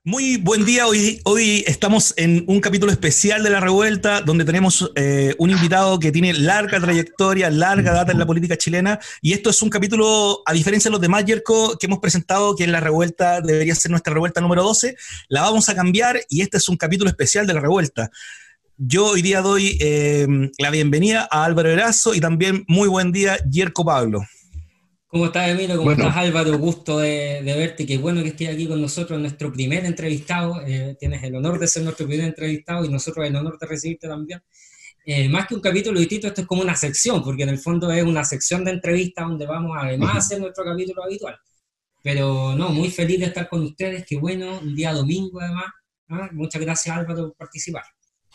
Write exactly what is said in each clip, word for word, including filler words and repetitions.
Muy buen día, hoy, hoy estamos en un capítulo especial de La Revuelta, donde tenemos eh, un invitado que tiene larga trayectoria, larga data en la política chilena, y esto es un capítulo, a diferencia de los demás, Yerko, que hemos presentado, que en La Revuelta debería ser nuestra revuelta número doce, la vamos a cambiar, y este es un capítulo especial de La Revuelta. Yo hoy día doy eh, la bienvenida a Álvaro Erazo, y también muy buen día, Yerko Pablo. ¿Cómo estás, Emilio? ¿Cómo Bueno, estás, Álvaro? Gusto de, de verte. Qué bueno que estés aquí con nosotros, nuestro primer entrevistado. Eh, tienes el honor de ser nuestro primer entrevistado y nosotros el honor de recibirte también. Eh, más que un capítulo distinto, esto es como una sección, porque en el fondo es una sección de entrevistas donde vamos además a hacer nuestro capítulo habitual. Pero no, muy feliz de estar con ustedes. Qué bueno, un día domingo además. ¿Ah? Muchas gracias, Álvaro, por participar.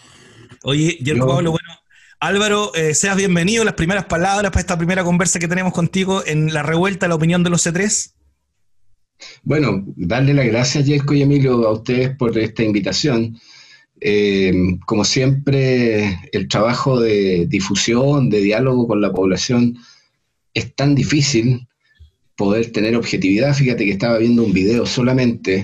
oye, Yerko Yo, Pablo, bueno, Álvaro, eh, seas bienvenido. Las primeras palabras para esta primera conversa que tenemos contigo en La Revuelta, la opinión de los C tres. bueno, darle las gracias, Yerko y Emilio, a ustedes por esta invitación. Eh, como siempre, el trabajo de difusión, de diálogo con la población es tan difícil poder tener objetividad. Fíjate que estaba viendo un video solamente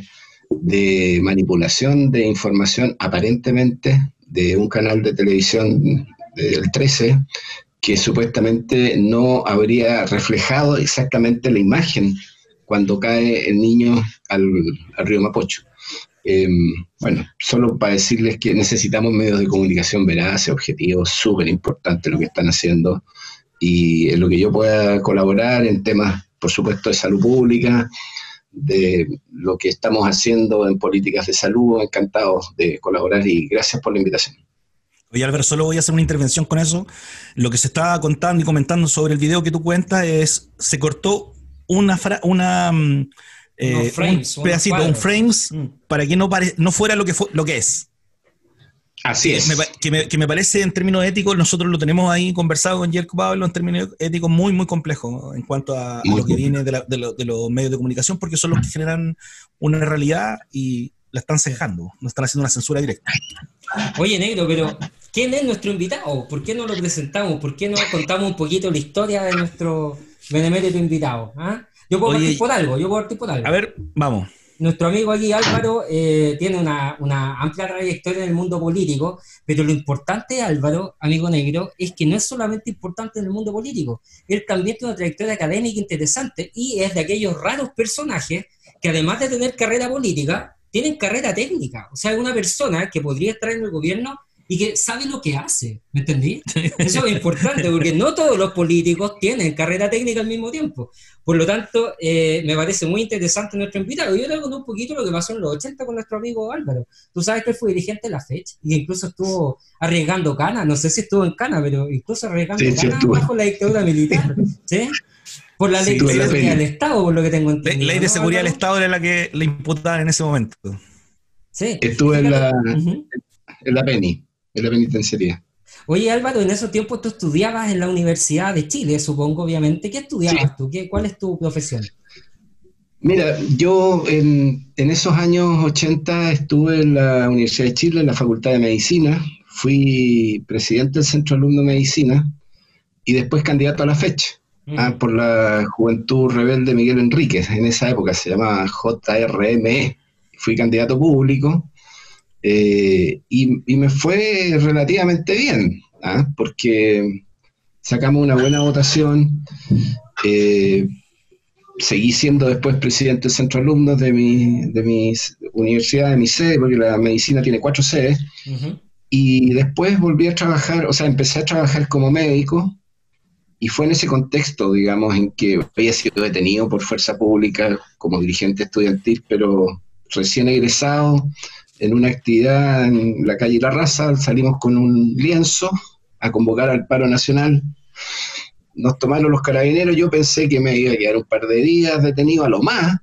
de manipulación de información, aparentemente, de un canal de televisión del trece, que supuestamente no habría reflejado exactamente la imagen cuando cae el niño al, al río Mapocho. Eh, bueno, solo para decirles que necesitamos medios de comunicación veraces, objetivos, súper importante lo que están haciendo, y en lo que yo pueda colaborar en temas, por supuesto, de salud pública, de lo que estamos haciendo en políticas de salud, encantados de colaborar y gracias por la invitación. Oye, Álvaro, solo voy a hacer una intervención con eso. Lo que se estaba contando y comentando sobre el video que tú cuentas es, se cortó una, fra una mm, Unos eh, frames, un unos pedacito, un cuadros. frames, Mm. para que no, pare no fuera lo que, fu lo que es. Así Que me, es. que, me, que me parece en términos éticos, nosotros lo tenemos ahí conversado con Yerko Pablo, en términos éticos muy, muy complejo en cuanto a, a Muy lo que complejo. viene de, la, de, lo, de los medios de comunicación, porque son los que generan una realidad y la están cejando, no están haciendo una censura directa. Oye, negro, pero ¿quién es nuestro invitado? ¿Por qué no lo presentamos? ¿Por qué no contamos un poquito la historia de nuestro benemérito invitado? ¿Ah? Yo puedo partir Oye, por algo, yo puedo partir por a algo. ver, vamos. Nuestro amigo aquí, Álvaro, eh, tiene una, una amplia trayectoria en el mundo político, pero lo importante, Álvaro, amigo negro, es que no es solamente importante en el mundo político, él también tiene una trayectoria académica interesante y es de aquellos raros personajes que además de tener carrera política, tienen carrera técnica. O sea, es una persona que podría estar en el gobierno y que sabe lo que hace, ¿me entendí? Eso es importante, porque no todos los políticos tienen carrera técnica al mismo tiempo. Por lo tanto, eh, me parece muy interesante nuestro invitado. Yo le conté un poquito lo que pasó en los ochenta con nuestro amigo Álvaro. Tú sabes que él fue dirigente de la fecha y incluso estuvo arriesgando canas, no sé si estuvo en cana, pero incluso arriesgando Sí, sí, canas estuve. bajo la dictadura militar, ¿sí? Por la ley Sí, de Estuve en la seguridad del P E N I. Estado, por lo que tengo ley, ley entendido, de ¿no, seguridad del Álvaro? Estado era la que le imputaban en ese momento. Sí, Estuve en la, fíjate. Uh-huh. en la P E N I, en la penitenciaría. Oye, Álvaro, en esos tiempos tú estudiabas en la Universidad de Chile, supongo, obviamente. ¿Qué Sí, estudiabas tú? ¿Qué, ¿Cuál es tu profesión? mira, yo en, en esos años ochenta estuve en la Universidad de Chile, en la Facultad de Medicina, fui presidente del Centro Alumno de Medicina y después candidato a la fecha, ah, Mm. por la Juventud Rebelde Miguel Enríquez, en esa época se llamaba J R M E. Fui candidato público, eh, y, y me fue relativamente bien, ¿ah? Porque sacamos una buena votación. eh, Seguí siendo después presidente del centro de alumnos de mi, de mi universidad, de mi sede, porque la medicina tiene cuatro sedes, Uh-huh. y después volví a trabajar, o sea, empecé a trabajar como médico, y fue en ese contexto, digamos, en que había sido detenido por fuerza pública como dirigente estudiantil, pero recién egresado, en una actividad en la calle La Raza, salimos con un lienzo a convocar al paro nacional. Nos tomaron los carabineros, yo pensé que me iba a quedar un par de días detenido a lo más,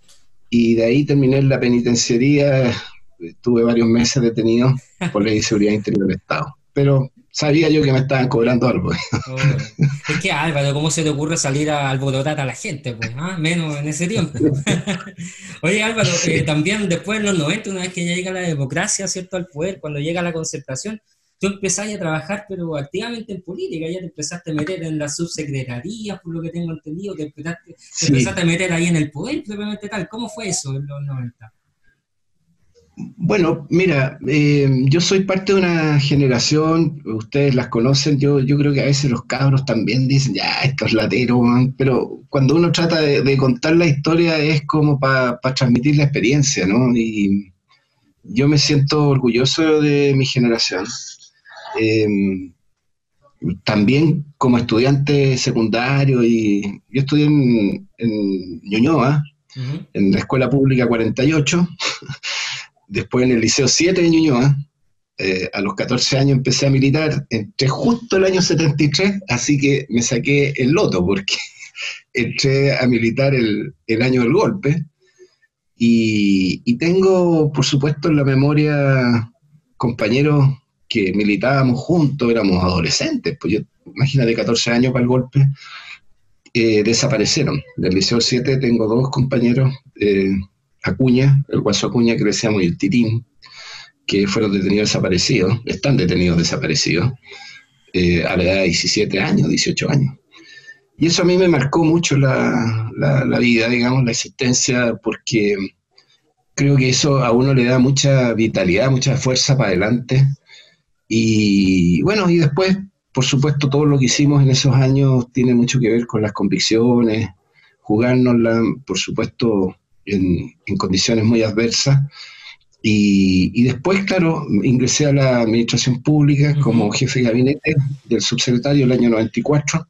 y de ahí terminé en la penitenciaría, estuve varios meses detenido por ley de seguridad interior del Estado. Pero sabía yo que me estaban cobrando algo. Oh. Es que, Álvaro, ¿cómo se te ocurre salir a alborotar a la gente? Pues, ¿ah? Menos en ese tiempo. Oye, Álvaro, eh, Sí, también después en los noventa, una vez que ya llega la democracia, ¿cierto?, al poder, cuando llega la concertación, tú empezaste a trabajar, pero activamente en política, ya te empezaste a meter en las subsecretarías, por lo que tengo entendido, te empezaste, te sí. empezaste a meter ahí en el poder, propiamente tal. ¿Cómo fue eso en los noventa? Bueno, mira, eh, yo soy parte de una generación, ustedes las conocen, yo, yo creo que a veces los cabros también dicen, ya, estos lateros, man", pero cuando uno trata de, de contar la historia es como para transmitir la experiencia, ¿no? Y yo me siento orgulloso de mi generación. Eh, También como estudiante secundario, y yo estudié en, en Ñuñoa, Ujú. en la Escuela Pública cuarenta y ocho, después en el Liceo siete de Ñuñoa. Eh, a los catorce años empecé a militar, entré justo el año setenta y tres, así que me saqué el loto porque entré a militar el, el año del golpe. Y, y tengo, por supuesto, en la memoria compañeros que militábamos juntos, éramos adolescentes, pues yo, imagínate, catorce años para el golpe, eh, desaparecieron. Del Liceo siete tengo dos compañeros, eh, Acuña, el Guaso Acuña, que le decíamos, y el Titín, que fueron detenidos desaparecidos, están detenidos desaparecidos, eh, a la edad de diecisiete años, dieciocho años. Y eso a mí me marcó mucho la, la, la vida, digamos, la existencia, porque creo que eso a uno le da mucha vitalidad, mucha fuerza para adelante. Y bueno, y después, por supuesto, todo lo que hicimos en esos años tiene mucho que ver con las convicciones, jugárnosla, por supuesto, en, en condiciones muy adversas. Y, y después, claro, ingresé a la administración pública como Ujú. jefe de gabinete del subsecretario el año noventa y cuatro,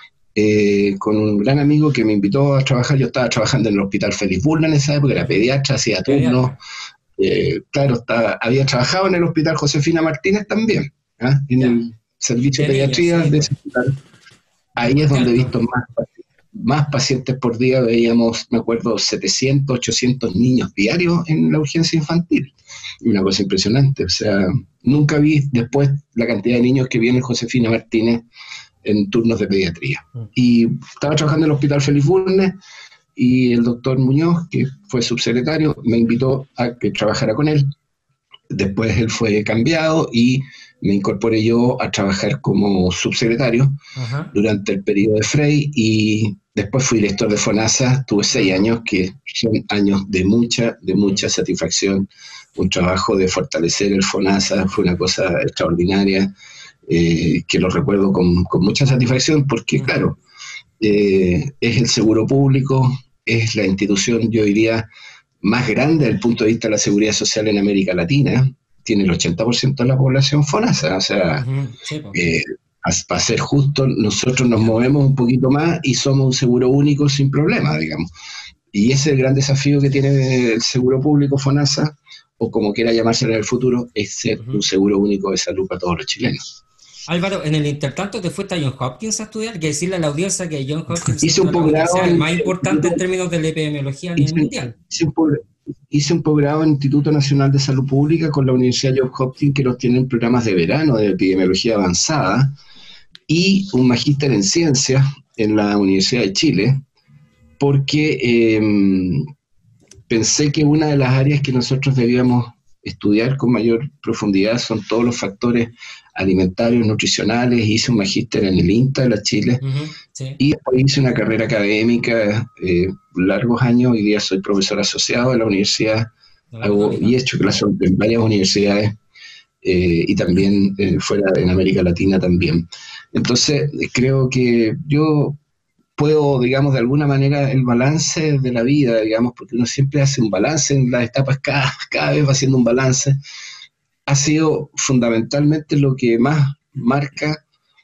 eh, con un gran amigo que me invitó a trabajar. Yo estaba trabajando en el Hospital Félix Bulnes en esa época, era pediatra, hacía turnos. Pediatra. Eh, claro, estaba, había trabajado en el Hospital Josefina Martínez también, ¿ah? En Ya. el servicio De de niños, pediatría sí, de pues. ese hospital. Ahí es Bastante donde he alto. visto más, más pacientes por día. Veíamos, me acuerdo, setecientos, ochocientos niños diarios en la urgencia infantil. Una cosa impresionante. O sea, nunca vi después la cantidad de niños que vi en el Josefina Martínez en turnos de pediatría. Mm. Y estaba trabajando en el Hospital Félix Bulnes, y el doctor Muñoz, que fue subsecretario, me invitó a que trabajara con él. Después él fue cambiado y me incorporé yo a trabajar como subsecretario Ajá. durante el periodo de Frey, y después fui director de FONASA. Tuve seis Mm. años que son años de mucha, de mucha Mm. satisfacción, un trabajo de fortalecer el FONASA, fue una cosa extraordinaria, eh, que lo recuerdo con, con mucha satisfacción porque, Ujú. claro, eh, es el seguro público, es la institución, yo diría, más grande desde el punto de vista de la seguridad social en América Latina. Tiene el ochenta por ciento de la población FONASA, o sea, Ujú. Sí, pues. eh, para ser justo, nosotros nos Ya. movemos un poquito más y somos un seguro único sin problema, digamos. Y ese es el gran desafío que tiene el seguro público FONASA, o como quiera llamarse en el futuro, es ser un Ujú. seguro único de salud para todos los chilenos. Álvaro, en el intertanto te fuiste a Johns Hopkins a estudiar. Hay que decirle a la audiencia que Johns Hopkins es Hice una un de las posgrado universidades en más importantes en términos de la epidemiología a nivel hice, mundial. hice un posgrado hice un posgrado en el Instituto Nacional de Salud Pública con la Universidad Johns Hopkins, que los tienen programas de verano de epidemiología avanzada, y un magíster en ciencias en la Universidad de Chile, porque eh, pensé que una de las áreas que nosotros debíamos estudiar con mayor profundidad son todos los factores alimentarios, nutricionales. Hice un magíster en el INTA de la Chile, Ujú. Sí. y después hice una carrera académica, eh, largos años. Hoy día soy profesor asociado de la universidad, De la hago, y he Católica. hecho clases en varias universidades, eh, y también eh, fuera en América Latina también. Entonces, creo que yo puedo, digamos, de alguna manera, el balance de la vida, digamos, porque uno siempre hace un balance en las etapas, cada, cada vez va haciendo un balance, ha sido fundamentalmente lo que más marca,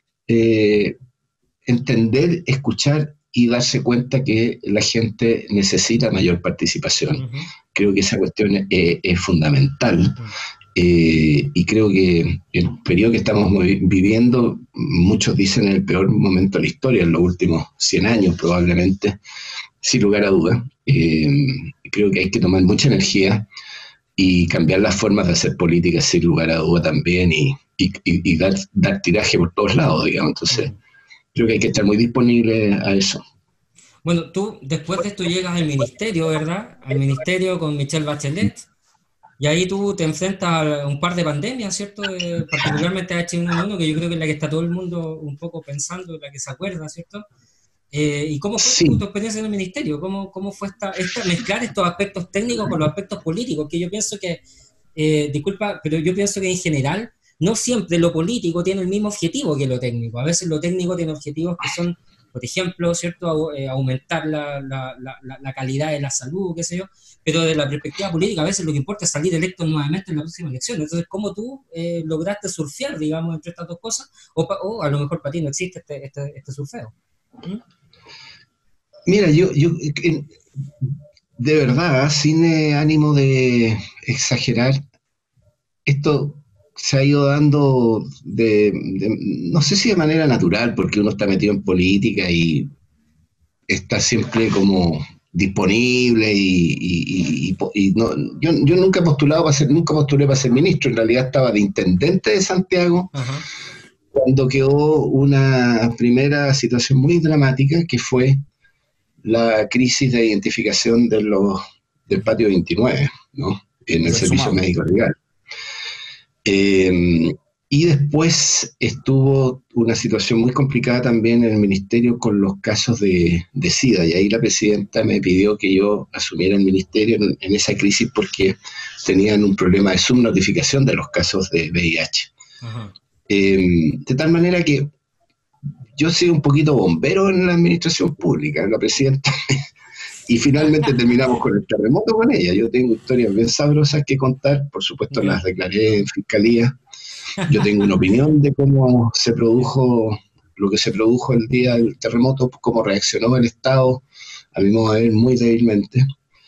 eh, entender, escuchar y darse cuenta que la gente necesita mayor participación. Ujú. Creo que esa cuestión es, es fundamental. Mm. Eh, y creo que el periodo que estamos viviendo, muchos dicen el peor momento de la historia, en los últimos cien años probablemente, sin lugar a dudas. Eh, creo que hay que tomar mucha energía y cambiar las formas de hacer política sin lugar a duda también, y, y, y dar, dar tiraje por todos lados, digamos. Entonces, Mm. creo que hay que estar muy disponible a eso. Bueno, tú después de esto llegas al ministerio, ¿verdad? Al ministerio con Michelle Bachelet. Y ahí tú te enfrentas a un par de pandemias, ¿cierto? Eh, particularmente a H uno N uno, que yo creo que es la que está todo el mundo un poco pensando, la que se acuerda, ¿cierto? Eh, ¿Y cómo fue tu, Sí, tu experiencia en el ministerio? ¿Cómo, cómo fue esta, esta, mezclar estos aspectos técnicos con los aspectos políticos? Que yo pienso que eh, disculpa, pero yo pienso que en general no siempre lo político tiene el mismo objetivo que lo técnico. A veces lo técnico tiene objetivos que son, por ejemplo, ¿cierto? Eh, aumentar la, la, la, la calidad de la salud, qué sé yo, pero de la perspectiva política a veces lo que importa es salir electo nuevamente en la próxima elección. Entonces, ¿cómo tú eh, lograste surfear, digamos, entre estas dos cosas? O, o a lo mejor para ti no existe este, este, este surfeo. ¿Mm? Mira, yo, yo de verdad, sin eh, ánimo de exagerar, esto se ha ido dando de, de, no sé si de manera natural, porque uno está metido en política y está siempre como disponible y, y, y, y no, yo, yo nunca he postulado para ser, nunca postulé para ser ministro, en realidad estaba de intendente de Santiago. Ajá. Cuando quedó una primera situación muy dramática que fue la crisis de identificación de los, del patio veintinueve, ¿no? En el servicio médico legal. Eh, y después estuvo una situación muy complicada también en el ministerio con los casos de, de SIDA, y ahí la presidenta me pidió que yo asumiera el ministerio en, en esa crisis porque tenían un problema de subnotificación de los casos de V I H. Eh, de tal manera que yo soy un poquito bombero en la administración pública, la presidenta, y finalmente terminamos con el terremoto con ella. Yo tengo historias bien sabrosas que contar, por supuesto okay. Las declaré en fiscalía. Yo tengo una opinión de cómo se produjo, lo que se produjo el día del terremoto, cómo reaccionó el Estado, a mi modo de ver, muy débilmente.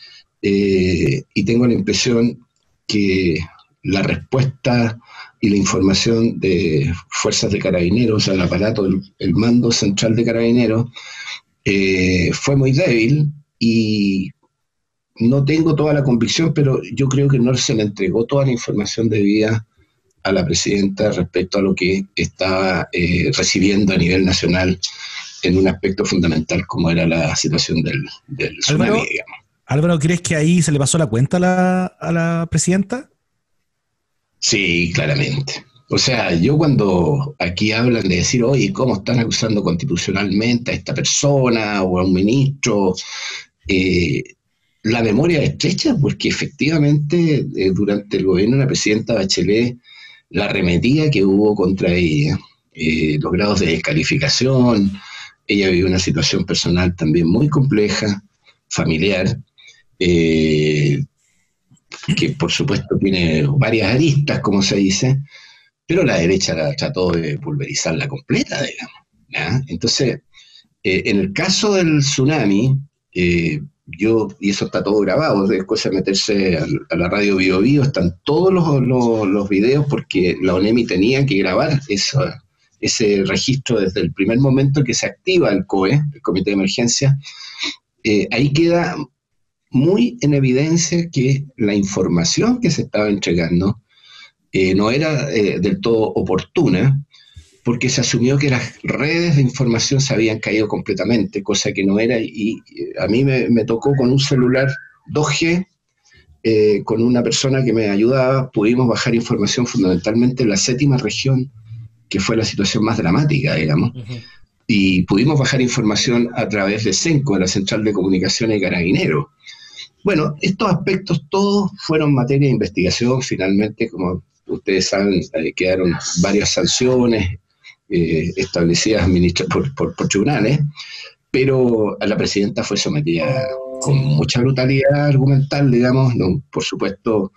Eh, y tengo la impresión que la respuesta y la información de fuerzas de carabineros, o sea, el aparato, el, el mando central de carabineros, eh, fue muy débil y no tengo toda la convicción, pero yo creo que no se le entregó toda la información debida a la presidenta respecto a lo que estaba eh, recibiendo a nivel nacional en un aspecto fundamental como era la situación del, del tsunami, Álvaro, digamos. Álvaro, ¿crees que ahí se le pasó la cuenta a la, a la presidenta? Sí, claramente. O sea, yo cuando aquí hablan de decir, oye, ¿cómo están acusando constitucionalmente a esta persona o a un ministro? Eh, la memoria es estrecha porque efectivamente eh, durante el gobierno de la presidenta Bachelet, la arremetida que hubo contra ella, eh, los grados de descalificación, ella vivió una situación personal también muy compleja, familiar, eh, que por supuesto tiene varias aristas, como se dice, pero la derecha la trató de pulverizarla completa, digamos, ¿ya? Entonces, eh, en el caso del tsunami, eh, yo, y eso está todo grabado, es cosa de meterse a, a la radio Bio Bio, están todos los, los, los videos, porque la ONEMI tenía que grabar eso, ese registro desde el primer momento que se activa el C O E, el Comité de Emergencia. Eh, ahí queda muy en evidencia que la información que se estaba entregando eh, no era eh, del todo oportuna, porque se asumió que las redes de información se habían caído completamente, cosa que no era, y, y a mí me, me tocó con un celular dos G, eh, con una persona que me ayudaba, pudimos bajar información fundamentalmente en la séptima región, que fue la situación más dramática, digamos, uh-huh. Y pudimos bajar información a través de CENCO, de la Central de Comunicaciones de Carabineros. Bueno, estos aspectos todos fueron materia de investigación, finalmente, como ustedes saben, eh, quedaron varias sanciones eh, establecidas por, por, por tribunales, pero a la presidenta fue sometida con mucha brutalidad argumental, digamos, no, por supuesto,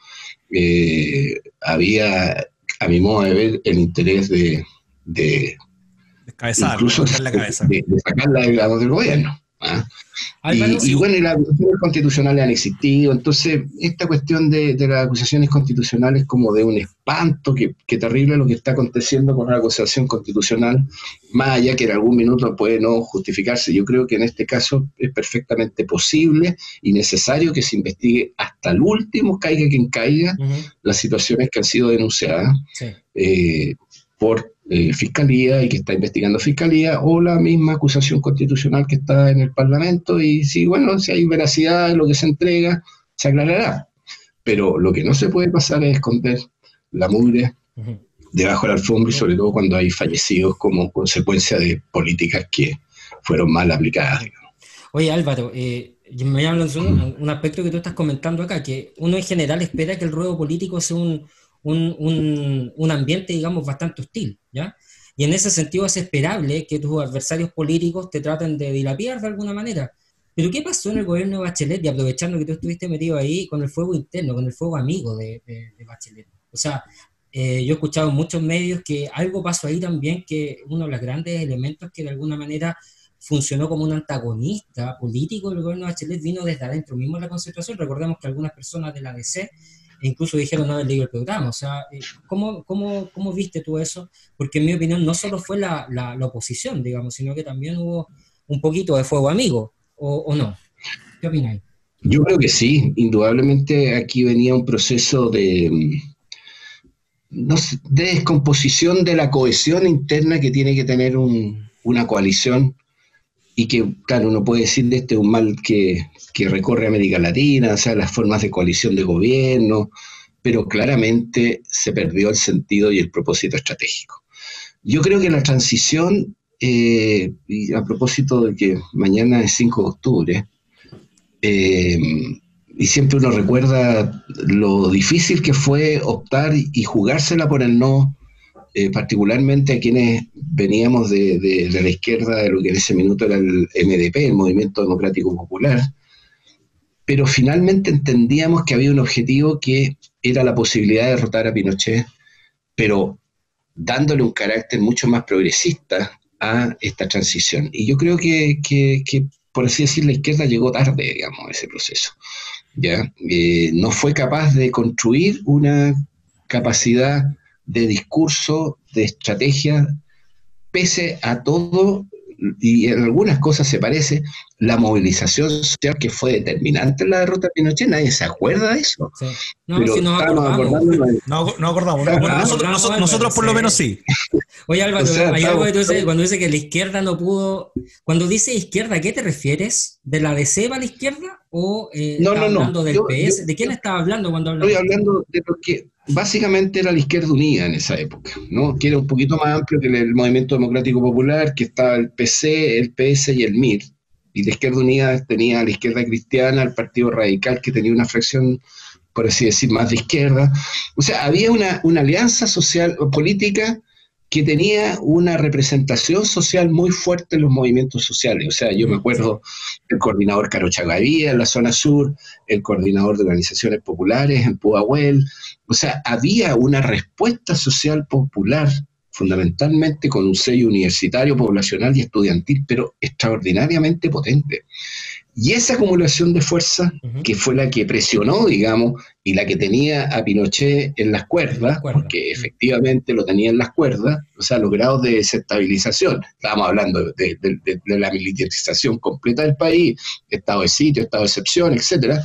eh, había, a mi modo de ver, el interés de, de incluso de, la cabeza. de, de sacarla de, del gobierno. ¿Ah? Y, y bueno, y las acusaciones constitucionales han existido, entonces esta cuestión de, de las acusaciones constitucionales como de un espanto, que, que terrible lo que está aconteciendo con la acusación constitucional, más allá que en algún minuto puede no justificarse. Yo creo que en este caso es perfectamente posible y necesario que se investigue hasta el último, caiga quien caiga, uh-huh. las situaciones que han sido denunciadas sí. eh, por Eh, Fiscalía y que está investigando Fiscalía, o la misma acusación constitucional que está en el Parlamento, y si, bueno, si hay veracidad en lo que se entrega, se aclarará. Pero lo que no se puede pasar es esconder la mugre uh-huh. debajo de la alfombra, y sobre todo cuando hay fallecidos como consecuencia de políticas que fueron mal aplicadas. Oye, Álvaro, eh, me llama la atención un aspecto que tú estás comentando acá, que uno en general espera que el ruedo político sea un, un, un, un ambiente, digamos, bastante hostil, ¿ya? Y en ese sentido es esperable que tus adversarios políticos te traten de dilapidar de alguna manera. Pero ¿qué pasó en el gobierno de Bachelet? Y aprovechando que tú estuviste metido ahí con el fuego interno, con el fuego amigo de, de, de Bachelet. O sea, eh, yo he escuchado en muchos medios que algo pasó ahí también, que uno de los grandes elementos que de alguna manera funcionó como un antagonista político del gobierno de Bachelet vino desde adentro mismo de la concertación. Recordemos que algunas personas de la D C incluso dijeron no haber leído el programa. O sea, ¿cómo, cómo, cómo viste tú eso? Porque en mi opinión no solo fue la, la, la oposición, digamos, sino que también hubo un poquito de fuego amigo, ¿o, o no? ¿Qué opináis? Yo creo que sí, indudablemente aquí venía un proceso de, no sé, de descomposición de la cohesión interna que tiene que tener un, una coalición, y que, claro, uno puede decir este es un mal que, que recorre América Latina, o sea, las formas de coalición de gobierno, pero claramente se perdió el sentido y el propósito estratégico. Yo creo que la transición, eh, y a propósito de que mañana es cinco de octubre, eh, y siempre uno recuerda lo difícil que fue optar y jugársela por el no, eh, particularmente a quienes veníamos de, de, de la izquierda, de lo que en ese minuto era el M D P, el Movimiento Democrático Popular, pero finalmente entendíamos que había un objetivo que era la posibilidad de derrotar a Pinochet, pero dándole un carácter mucho más progresista a esta transición. Y yo creo que, que, que por así decir, la izquierda llegó tarde, digamos, a ese proceso. ¿Ya? Eh, no fue capaz de construir una capacidad de discurso, de estrategia, pese a todo, y en algunas cosas se parece, la movilización social que fue determinante en la derrota de Pinochet. Nadie se acuerda de eso. Sí. No, pero si nos acordamos. No, no acordamos. No, bueno, nosotros, nosotros, nosotros por lo menos sí. Oye, Álvaro, o sea, hay estamos, algo que tú dices, cuando dice que la izquierda no pudo... Cuando dice izquierda, ¿a qué te refieres? ¿De la D C a la izquierda? ¿O eh, no, estás no, hablando no. del yo, P S? Yo, ¿De quién yo, estaba hablando cuando hablaba? Estoy hablando de lo que básicamente era la izquierda unida en esa época, ¿no? Que era un poquito más amplio que el Movimiento Democrático Popular, que estaba el P C, el P S y el M I R. Y la izquierda unida tenía a la izquierda cristiana, al Partido Radical, que tenía una fracción, por así decir, más de izquierda. O sea, había una, una alianza social o política que tenía una representación social muy fuerte en los movimientos sociales. O sea, yo me acuerdo del coordinador Caro Chagavía en la zona sur, el coordinador de organizaciones populares en Pudahuel. O sea, había una respuesta social popular, fundamentalmente con un sello universitario, poblacional y estudiantil, pero extraordinariamente potente. Y esa acumulación de fuerza, uh-huh. que fue la que presionó, digamos, y la que tenía a Pinochet en las cuerdas, Cuerda. porque efectivamente lo tenía en las cuerdas, o sea, los grados de desestabilización, estábamos hablando de, de, de, de la militarización completa del país, estado de sitio, estado de excepción, etcétera,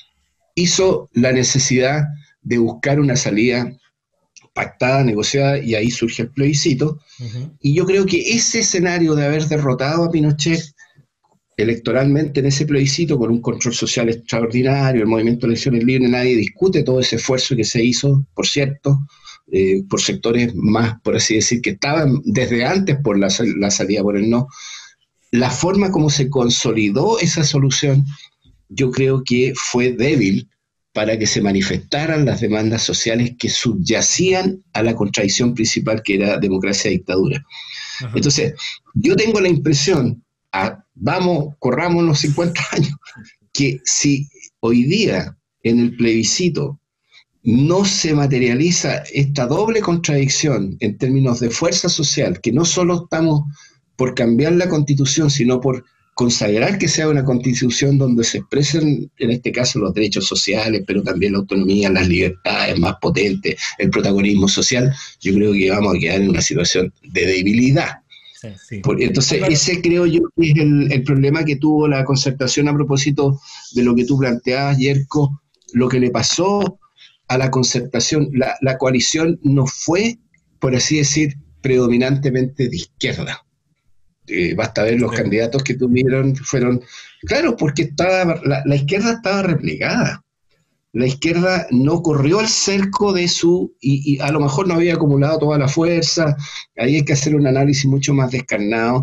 hizo la necesidad de buscar una salida pactada, negociada, y ahí surge el plebiscito. Uh-huh. Y yo creo que ese escenario de haber derrotado a Pinochet electoralmente en ese plebiscito, con un control social extraordinario, el movimiento de elecciones libres, nadie discute todo ese esfuerzo que se hizo, por cierto, eh, por sectores más, por así decir, que estaban desde antes por la, la salida por el no. La forma como se consolidó esa solución, yo creo que fue débil para que se manifestaran las demandas sociales que subyacían a la contradicción principal, que era democracia y dictadura. Ajá. Entonces, yo tengo la impresión, a, vamos, corramos los cincuenta años, que si hoy día en el plebiscito no se materializa esta doble contradicción en términos de fuerza social, que no solo estamos por cambiar la Constitución, sino por consagrar que sea una Constitución donde se expresen, en este caso, los derechos sociales, pero también la autonomía, las libertades más potentes, el protagonismo social, yo creo que vamos a quedar en una situación de debilidad. Sí, sí. Entonces, claro, ese creo yo que es el, el problema que tuvo la concertación a propósito de lo que tú planteabas, Yerko, lo que le pasó a la concertación. La, la coalición no fue, por así decir, predominantemente de izquierda. Eh, basta ver los sí. candidatos que tuvieron, fueron, claro, porque estaba, la, la izquierda estaba replegada. La izquierda no corrió al cerco de su, y, y a lo mejor no había acumulado toda la fuerza. Ahí hay que hacer un análisis mucho más descarnado.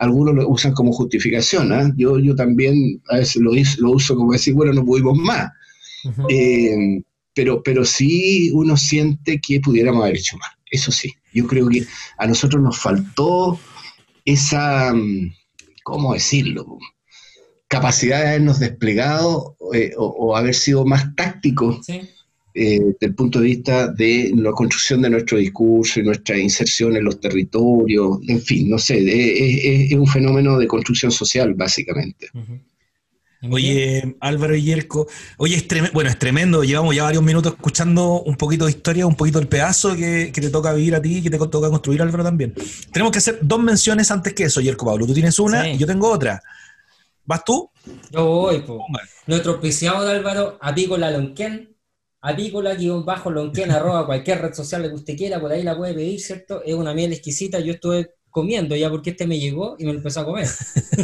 algunos lo usan como justificación, ¿eh? yo, yo también a veces lo, lo uso como decir, bueno, no pudimos más. Uh-huh. eh, pero, pero sí uno siente que pudiéramos haber hecho más, eso sí. Yo creo que a nosotros nos faltó esa, ¿cómo decirlo?, capacidad de habernos desplegado eh, o, o haber sido más tácticos, ¿sí?, eh, desde el punto de vista de la construcción de nuestro discurso y nuestra inserción en los territorios, en fin, no sé, es, es, es un fenómeno de construcción social, básicamente. Uh-huh. Oye, Álvaro y Yerko, oye, es tremendo, bueno, es tremendo, llevamos ya varios minutos escuchando un poquito de historia, un poquito del pedazo que, que te toca vivir a ti y que te toca construir, Álvaro, también. Tenemos que hacer dos menciones antes que eso, Yerko, Pablo. Tú tienes una, sí, y yo tengo otra. ¿Vas tú? Yo voy, po. Nuestro auspiciado de Álvaro, Apícola Lonquén, apícola-lonquén, arroba cualquier red social que usted quiera, por ahí la puede pedir, ¿cierto? Es una miel exquisita, yo estuve comiendo ya porque este me llegó y me lo empezó a comer.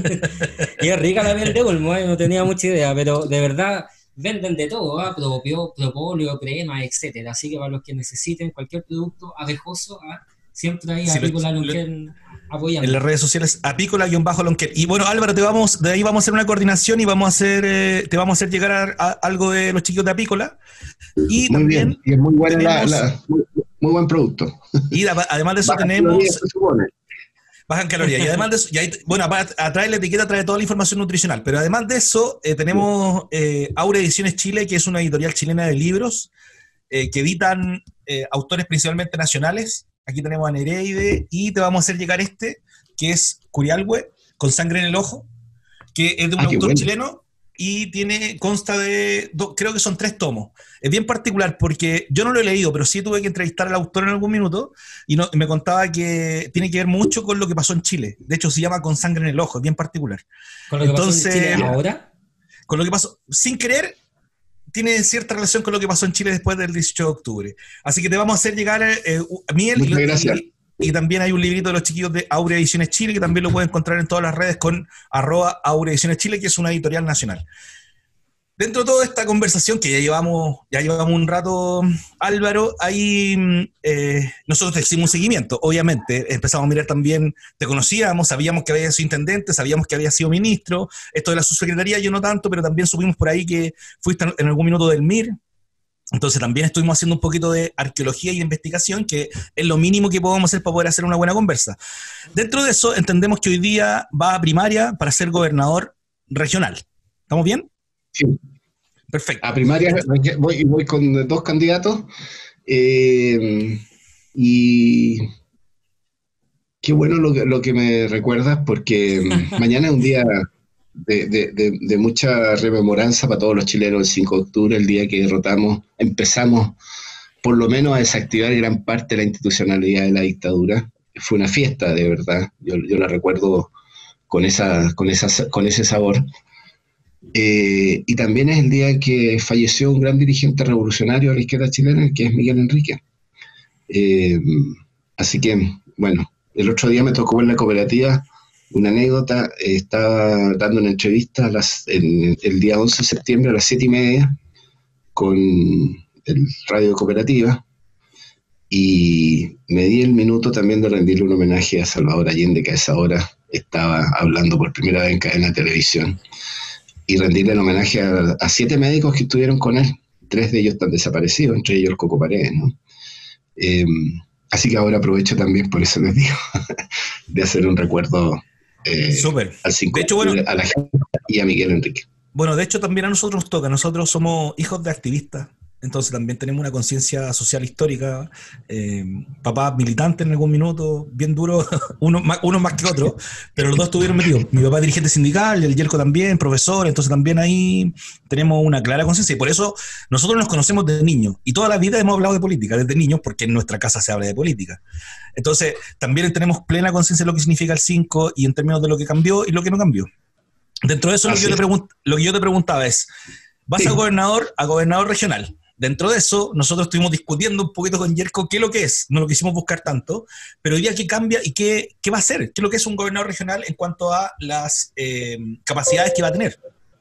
Y es rica la miel de Olmo, ¿eh? No tenía mucha idea, pero de verdad venden de todo, ¿eh? Propio, propóleo, crema, etcétera. Así que para los que necesiten cualquier producto abejoso, ¿eh? Siempre ahí, sí, Apícola Lonquén apoyando. En las redes sociales, Apícola-Lonquén. Y bueno, Álvaro, te vamos, de ahí vamos a hacer una coordinación y vamos a hacer, eh, te vamos a hacer llegar a, a algo de los chiquillos de Apícola. Y muy también bien, y es muy buena tenemos, la, la muy, muy buen producto. Y la, además de eso bajan tenemos... Calorías, se supone. Bajan calorías. Y además de eso, y ahí, bueno, atrae la etiqueta, trae toda la información nutricional. Pero además de eso, eh, tenemos eh, Aura Ediciones Chile, que es una editorial chilena de libros, eh, que editan eh, autores principalmente nacionales. Aquí tenemos a Nereide, y te vamos a hacer llegar este, que es Curialhue, Con Sangre en el Ojo, que es de un ah, autor bueno. chileno, y tiene, consta de, do, creo que son tres tomos. Es bien particular porque yo no lo he leído, pero sí tuve que entrevistar al autor en algún minuto, y no, me contaba que tiene que ver mucho con lo que pasó en Chile. De hecho, se llama Con Sangre en el Ojo, es bien particular. ¿Con lo que Entonces, pasó en Chile ahora? Con lo que pasó, sin querer, tiene cierta relación con lo que pasó en Chile después del dieciocho de octubre. Así que te vamos a hacer llegar eh, miel. Muchas y, gracias. Y, y también hay un librito de los chiquillos de Aura Ediciones Chile, que también lo pueden encontrar en todas las redes con arroba Aura Ediciones Chile, que es una editorial nacional. Dentro de toda esta conversación, que ya llevamos, ya llevamos un rato, Álvaro, ahí eh, nosotros te hicimos un seguimiento, obviamente. Empezamos a mirar también, te conocíamos, sabíamos que había sido intendente, sabíamos que había sido ministro, esto de la subsecretaría yo no tanto, pero también supimos por ahí que fuiste en algún minuto del M I R. Entonces también estuvimos haciendo un poquito de arqueología y investigación, que es lo mínimo que podemos hacer para poder hacer una buena conversa. Dentro de eso, entendemos que hoy día va a primaria para ser gobernador regional. ¿Estamos bien? Sí. Perfecto. A primaria voy, voy con dos candidatos. Eh, y qué bueno lo que, lo que me recuerdas, porque mañana es un día de, de, de, de mucha rememoranza para todos los chilenos. El cinco de octubre, el día que derrotamos, empezamos por lo menos a desactivar gran parte de la institucionalidad de la dictadura. Fue una fiesta, de verdad. Yo, yo la recuerdo con, esa, con, esa, con ese sabor. Eh, y también es el día que falleció un gran dirigente revolucionario de la izquierda chilena, que es Miguel Enrique. Eh, así que, bueno, el otro día me tocó en la cooperativa una anécdota. Eh, estaba dando una entrevista a las, el, el día once de septiembre a las siete y media con el radio cooperativa, y me di el minuto también de rendirle un homenaje a Salvador Allende, que a esa hora estaba hablando por primera vez en cadena de televisión, y rendirle el homenaje a, a siete médicos que estuvieron con él. Tres de ellos están desaparecidos, entre ellos el Coco Paredes, ¿no? Eh, así que ahora aprovecho también, por eso les digo, de hacer un recuerdo eh, al cinco de hecho, bueno, a la gente y a Miguel Enrique. Bueno, de hecho también a nosotros nos toca, nosotros somos hijos de activistas, entonces también tenemos una conciencia social histórica, eh, papá militante en algún minuto, bien duro, uno más, uno más que otro, pero los dos estuvieron metidos. Mi papá es dirigente sindical, el Yerko también, profesor, entonces también ahí tenemos una clara conciencia, y por eso nosotros nos conocemos desde niños, y toda la vida hemos hablado de política desde niños, porque en nuestra casa se habla de política. Entonces también tenemos plena conciencia de lo que significa el cinco, y en términos de lo que cambió y lo que no cambió. Dentro de eso, lo que, yo te pregunt- lo que yo te preguntaba es, vas sí. a gobernador, a gobernador regional. Dentro de eso, nosotros estuvimos discutiendo un poquito con Yerko qué es lo que es, no lo quisimos buscar tanto, pero hoy día qué cambia y qué, qué va a hacer, qué es lo que es un gobernador regional en cuanto a las eh, capacidades que va a tener.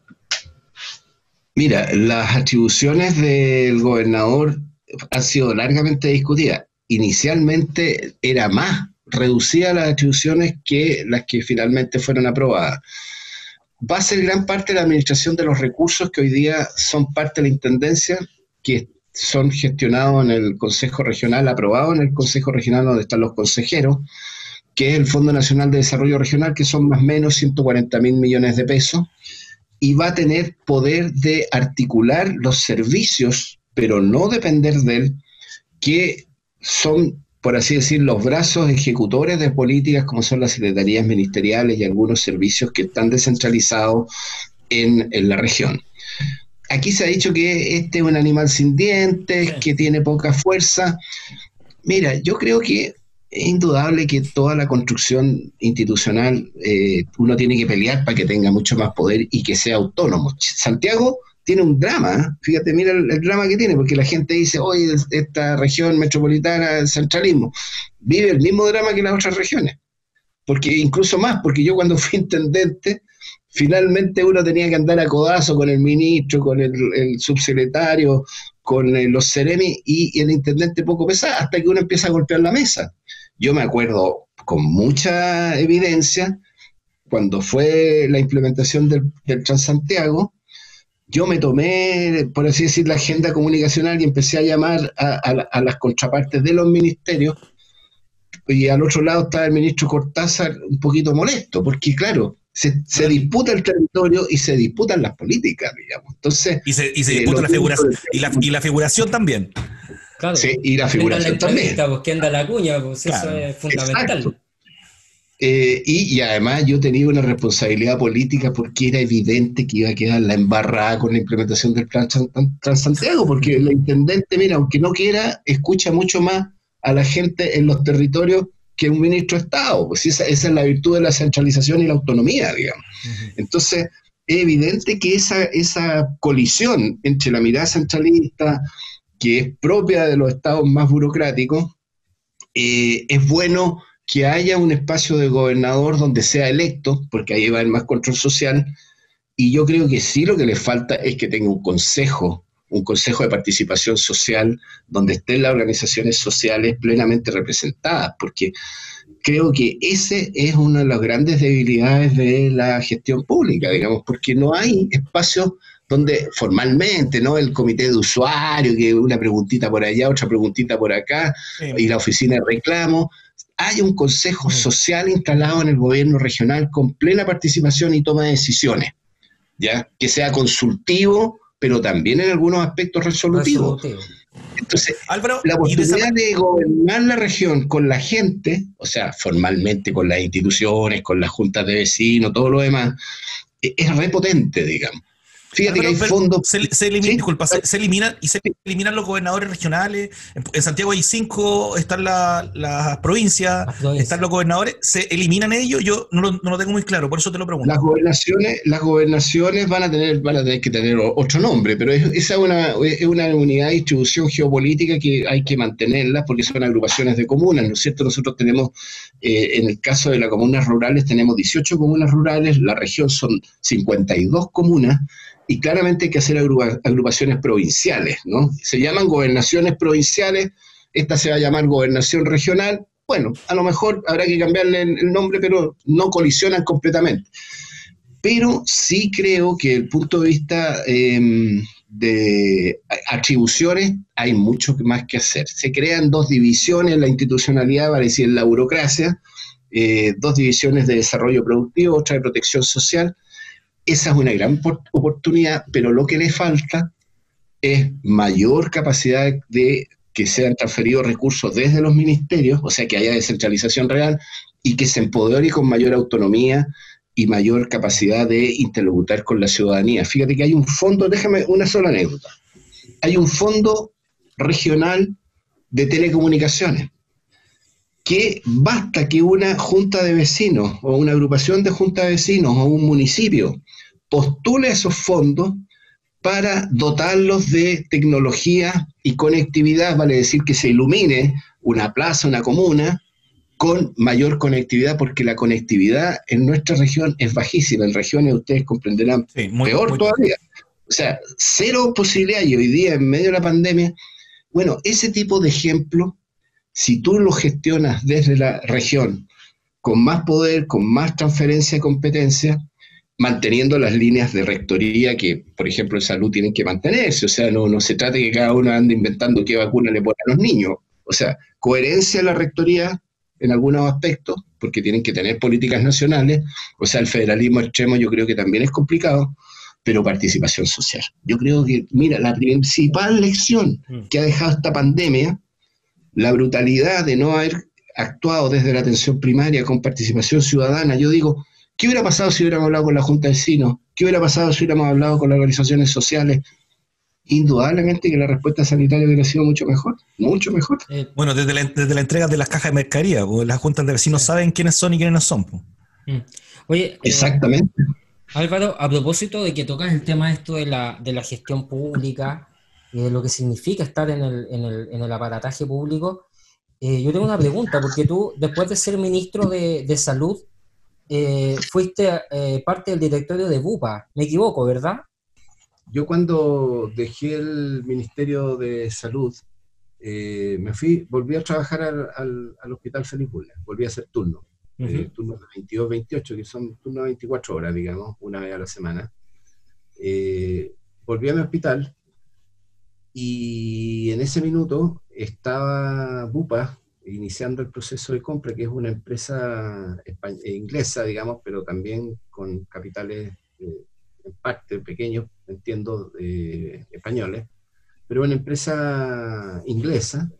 Mira, las atribuciones del gobernador han sido largamente discutidas. Inicialmente era más reducidas las atribuciones que las que finalmente fueron aprobadas. Va a ser gran parte de la administración de los recursos que hoy día son parte de la Intendencia, que son gestionados en el Consejo Regional, aprobados en el Consejo Regional donde están los consejeros, que es el Fondo Nacional de Desarrollo Regional, que son más o menos ciento cuarenta mil millones de pesos, y va a tener poder de articular los servicios, pero no depender de él, que son, por así decir, los brazos ejecutores de políticas, como son las secretarías ministeriales y algunos servicios que están descentralizados en, en la región. Aquí se ha dicho que este es un animal sin dientes, que tiene poca fuerza. Mira, yo creo que es indudable que toda la construcción institucional eh, uno tiene que pelear para que tenga mucho más poder y que sea autónomo. Santiago tiene un drama, ¿eh? Fíjate, mira el, el drama que tiene, porque la gente dice, oye, esta región metropolitana, el centralismo, vive el mismo drama que las otras regiones, porque incluso más, porque yo cuando fui intendente, finalmente uno tenía que andar a codazo con el ministro, con el, el subsecretario, con eh, los seremi, y, y el intendente poco pesaba, hasta que uno empieza a golpear la mesa. Yo me acuerdo con mucha evidencia, cuando fue la implementación del, del Transantiago, yo me tomé, por así decir, la agenda comunicacional y empecé a llamar a, a, a las contrapartes de los ministerios, y al otro lado estaba el ministro Cortázar un poquito molesto, porque claro, se, se disputa el territorio y se disputan las políticas, digamos. Entonces, y se, y se disputa eh, la figuración, y la, y la figuración también. Claro, sí, y la figuración la también. Pues que anda la cuña, pues claro, eso es fundamental. Eh, y, y además yo tenía una responsabilidad política porque era evidente que iba a quedar la embarrada con la implementación del plan Transantiago, porque el intendente, mira, aunque no quiera, escucha mucho más a la gente en los territorios que un ministro de Estado. Pues esa, esa es la virtud de la centralización y la autonomía, digamos. Uh-huh. Entonces, es evidente que esa, esa colisión entre la mirada centralista, que es propia de los estados más burocráticos, eh, es bueno que haya un espacio de gobernador donde sea electo, porque ahí va a haber más control social, y yo creo que sí lo que le falta es que tenga un consejo, un consejo de participación social, donde estén las organizaciones sociales plenamente representadas, porque creo que ese es una de las grandes debilidades de la gestión pública, digamos, porque no hay espacios donde formalmente, ¿no? El comité de usuarios, que una preguntita por allá, otra preguntita por acá, sí, y la oficina de reclamo, hay un consejo social instalado en el gobierno regional con plena participación y toma de decisiones, ¿ya? Que sea consultivo, pero también en algunos aspectos resolutivo. resolutivo. Entonces, Álvaro, la oportunidad de, esa... de gobernar la región con la gente, o sea, formalmente con las instituciones, con las juntas de vecinos, todo lo demás, es repotente, digamos. Fíjate pero, que hay fondos... Se, se, elimina, ¿sí? disculpa, se, se eliminan y se eliminan los gobernadores regionales. En, en Santiago hay cinco, están las la provincias, provincia. están los gobernadores. ¿Se eliminan ellos? Yo no lo, no lo tengo muy claro, por eso te lo pregunto. Las gobernaciones, las gobernaciones van a tener, van a tener que tener otro nombre, pero es, esa es una, es una unidad de distribución geopolítica que hay que mantenerla porque son agrupaciones de comunas, ¿no es cierto? Nosotros tenemos, eh, en el caso de las comunas rurales, tenemos dieciocho comunas rurales, la región son cincuenta y dos comunas, y claramente hay que hacer agrupaciones provinciales, ¿no? Se llaman gobernaciones provinciales, esta se va a llamar gobernación regional, bueno, a lo mejor habrá que cambiarle el nombre, pero no colisionan completamente. Pero sí creo que desde el punto de vista eh, de atribuciones hay mucho más que hacer. Se crean dos divisiones en la institucionalidad, vale decir, en la burocracia, eh, dos divisiones de desarrollo productivo, otra de protección social. Esa es una gran oportunidad, pero lo que le falta es mayor capacidad de que sean transferidos recursos desde los ministerios, o sea, que haya descentralización real y que se empodere con mayor autonomía y mayor capacidad de interlocutar con la ciudadanía. Fíjate que hay un fondo, déjame una sola anécdota, hay un fondo regional de telecomunicaciones, que basta que una junta de vecinos o una agrupación de juntas de vecinos o un municipio postule esos fondos para dotarlos de tecnología y conectividad, vale decir que se ilumine una plaza, una comuna, con mayor conectividad, porque la conectividad en nuestra región es bajísima, en regiones ustedes comprenderán sí, muy, peor muy todavía. O sea, cero posibilidad, y hoy día en medio de la pandemia, bueno, ese tipo de ejemplos si tú lo gestionas desde la región, con más poder, con más transferencia de competencia, manteniendo las líneas de rectoría que, por ejemplo, en salud tienen que mantenerse. O sea, no, no se trata de que cada uno ande inventando qué vacuna le pone a los niños. O sea, coherencia de la rectoría en algunos aspectos, porque tienen que tener políticas nacionales. O sea, el federalismo extremo yo creo que también es complicado, pero participación social. Yo creo que, mira, la principal lección que ha dejado esta pandemia, la brutalidad de no haber actuado desde la atención primaria con participación ciudadana. Yo digo, ¿qué hubiera pasado si hubiéramos hablado con la Junta de Vecinos? ¿Qué hubiera pasado si hubiéramos hablado con las organizaciones sociales? Indudablemente que la respuesta sanitaria hubiera sido mucho mejor, mucho mejor. Eh, bueno, desde la, desde la entrega de las cajas de mercadería, pues las juntas de vecinos saben quiénes son y quiénes no son. Pues. Oye, exactamente. Eh, Álvaro, a propósito de que tocas el tema esto de la, de la gestión pública y de lo que significa estar en el, en el, en el aparataje público, eh, yo tengo una pregunta, porque tú, después de ser ministro de, de Salud, eh, fuiste eh, parte del directorio de BUPA, me equivoco, ¿verdad? Yo cuando dejé el Ministerio de Salud, eh, me fui, volví a trabajar al, al, al Hospital Felipe Bulnes, volví a hacer turno. Uh-huh. eh, turnos de veintidós, veintiocho, que son turnos de veinticuatro horas, digamos, una vez a la semana. Eh, volví a mi hospital y en ese minuto estaba BUPA iniciando el proceso de compra, que es una empresa inglesa, digamos, pero también con capitales eh, en parte pequeños, entiendo, eh, españoles, pero una empresa inglesa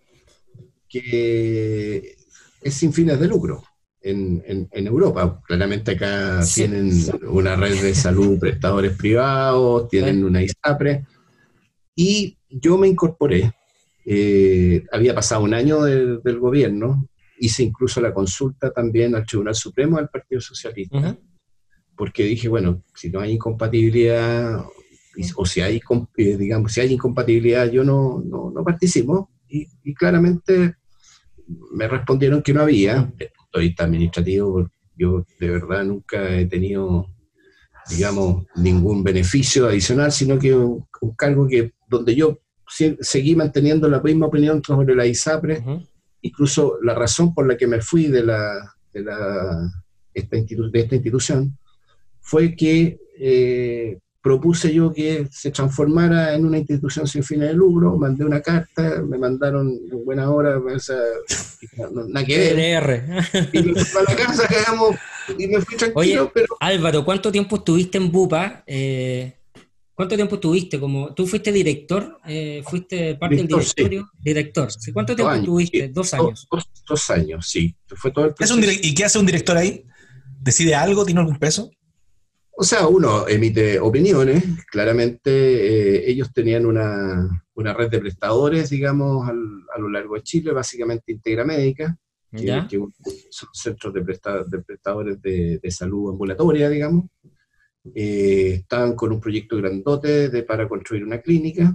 que es sin fines de lucro. En, en, en Europa, claramente acá sí. Tienen una red de salud, prestadores privados, tienen sí. Una ISAPRE, y yo me incorporé, eh, había pasado un año de, del gobierno, hice incluso la consulta también al Tribunal Supremo del Partido Socialista, uh-huh. porque dije, bueno, si no hay incompatibilidad, o si hay, digamos, si hay incompatibilidad, yo no, no, no participo, y, y claramente me respondieron que no había. Desde el punto de vista administrativo, yo de verdad nunca he tenido, digamos, ningún beneficio adicional, sino que un, un cargo que, donde yo seguí manteniendo la misma opinión sobre la ISAPRE, uh-huh. incluso la razón por la que me fui de, la, de, la, esta, institu- de esta institución fue que eh, propuse yo que se transformara en una institución sin fines de lucro, mandé una carta, me mandaron en buena hora, o sea, no, nada que ver, y me fui a la casa, cagamos, y me fui tranquilo. Oye, pero... Álvaro, ¿cuánto tiempo estuviste en BUPA? Eh, ¿Cuánto tiempo estuviste? Como, ¿tú fuiste director? Eh, ¿Fuiste parte director, del directorio? Sí. Director. ¿Sí? ¿Cuánto tiempo años, estuviste? Sí. ¿Dos años? Dos, dos, dos años, sí. Fue todo el ¿Es un direct- ¿Y qué hace un director ahí? ¿Decide algo? ¿Tiene algún peso? O sea, uno emite opiniones, claramente eh, ellos tenían una, una red de prestadores, digamos, al, a lo largo de Chile, básicamente Integra Médica, que, que son centros de, presta, de prestadores de, de salud ambulatoria, digamos. Eh, estaban con un proyecto grandote de, para construir una clínica,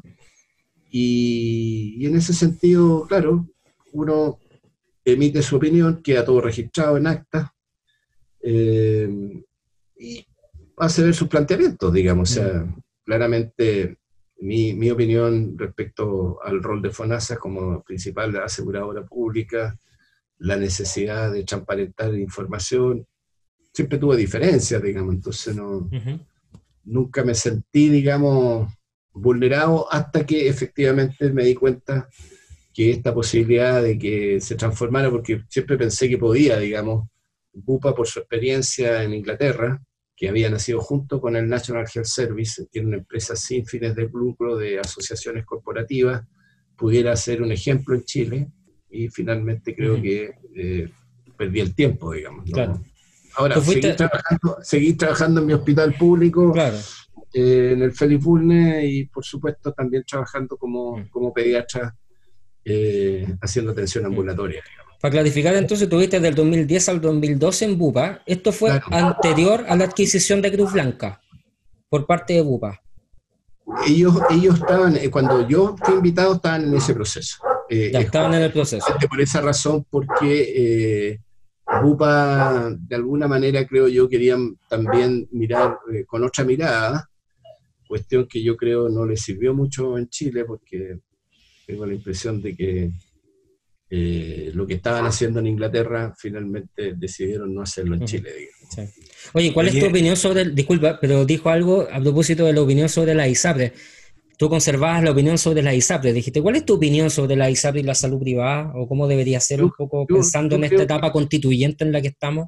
y, y en ese sentido, claro, uno emite su opinión, queda todo registrado en acta, eh, y hace ver sus planteamientos, digamos. O sea, mm. claramente mi, mi opinión respecto al rol de FONASA como principal aseguradora pública, la necesidad de transparentar información, siempre tuve diferencias, digamos, entonces no, uh-huh. nunca me sentí, digamos, vulnerado hasta que efectivamente me di cuenta que esta posibilidad de que se transformara, porque siempre pensé que podía, digamos, BUPA por su experiencia en Inglaterra, que había nacido junto con el National Health Service, que era una empresa sin fines de lucro de asociaciones corporativas, pudiera ser un ejemplo en Chile, y finalmente creo uh-huh. que eh, perdí el tiempo, digamos, ¿no? Claro. Ahora, fuiste... seguí, trabajando, seguí trabajando en mi hospital público, claro. eh, en el Felipe Bulnes, y por supuesto también trabajando como, uh-huh. como pediatra, eh, haciendo atención ambulatoria, digamos. Para clarificar, entonces, tuviste del dos mil diez al dos mil doce en BUPA. Esto fue claro. anterior a la adquisición de Cruz Blanca, por parte de BUPA. Ellos, ellos estaban, cuando yo fui invitado, estaban en ese proceso. Eh, ya estaban en el proceso. Por esa razón, porque eh, BUPA, de alguna manera, creo yo, querían también mirar eh, con otra mirada, cuestión que yo creo no les sirvió mucho en Chile, porque tengo la impresión de que eh, lo que estaban haciendo en Inglaterra, finalmente decidieron no hacerlo en uh-huh. Chile, digamos. Sí. Oye, ¿cuál Oye, es tu opinión sobre, el, disculpa, pero dijo algo a propósito de la opinión sobre la ISAPRES? Tú conservabas la opinión sobre la ISAPRES, dijiste, ¿cuál es tu opinión sobre la ISAPRES y la salud privada? ¿O cómo debería ser yo, un poco yo, pensando yo en esta etapa que, constituyente en la que estamos?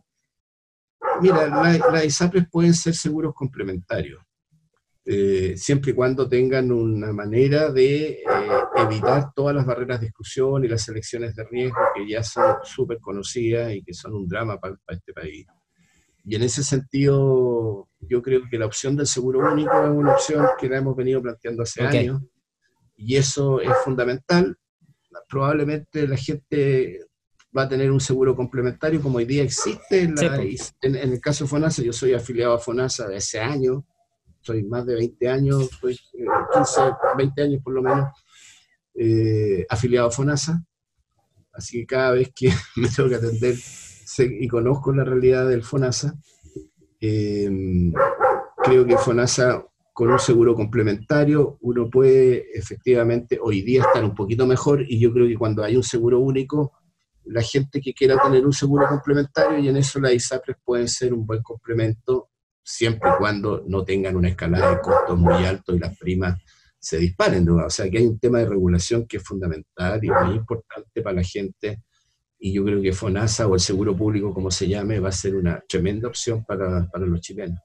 Mira, las la ISAPRES pueden ser seguros complementarios, eh, siempre y cuando tengan una manera de eh, evitar todas las barreras de exclusión y las elecciones de riesgo que ya son súper conocidas y que son un drama para, para este país. Y en ese sentido, yo creo que la opción del seguro único es una opción que la hemos venido planteando hace okay. años, y eso es fundamental. Probablemente la gente va a tener un seguro complementario como hoy día existe. En, la, sí. en, en el caso de FONASA, yo soy afiliado a FONASA de hace años, soy más de veinte años, pues, quince, veinte años por lo menos, eh, afiliado a FONASA, así que cada vez que me tengo que atender y conozco la realidad del FONASA, eh, creo que FONASA con un seguro complementario uno puede efectivamente hoy día estar un poquito mejor, y yo creo que cuando hay un seguro único, la gente que quiera tener un seguro complementario, y en eso las ISAPRES pueden ser un buen complemento, siempre y cuando no tengan una escalada de costos muy alto y las primas se disparen, ¿no? O sea que hay un tema de regulación que es fundamental y muy importante para la gente, y yo creo que FONASA o el seguro público, como se llame, va a ser una tremenda opción para, para los chilenos.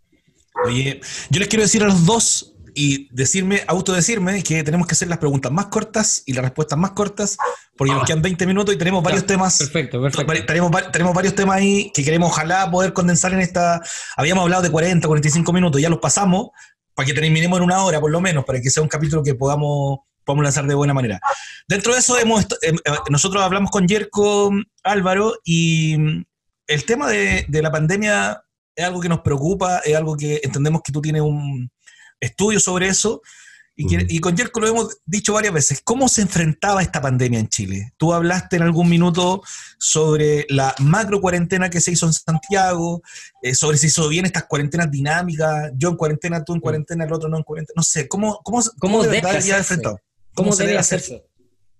Oye, yo les quiero decir a los dos y decirme, autodecirme que tenemos que hacer las preguntas más cortas y las respuestas más cortas, porque nos quedan veinte minutos y tenemos varios ya, temas. Perfecto, perfecto. Tenemos, tenemos varios temas ahí que queremos ojalá poder condensar en esta. Habíamos hablado de cuarenta, cuarenta y cinco minutos, ya los pasamos, para que terminemos en una hora por lo menos, para que sea un capítulo que podamos, podamos lanzar de buena manera. Dentro de eso, hemos, eh, nosotros hablamos con Yerko, Álvaro, y el tema de, de la pandemia es algo que nos preocupa, es algo que entendemos que tú tienes un estudio sobre eso, y, que, uh-huh. y con Yerko lo hemos dicho varias veces. ¿Cómo se enfrentaba esta pandemia en Chile? Tú hablaste en algún minuto sobre la macro cuarentena que se hizo en Santiago, eh, sobre si hizo bien estas cuarentenas dinámicas, yo en cuarentena, tú en cuarentena, el otro no en cuarentena, no sé, ¿cómo, cómo, cómo, ¿Cómo de debe verdad hacerse? enfrentado? ¿Cómo, ¿Cómo debe debe hacerse? hacerse?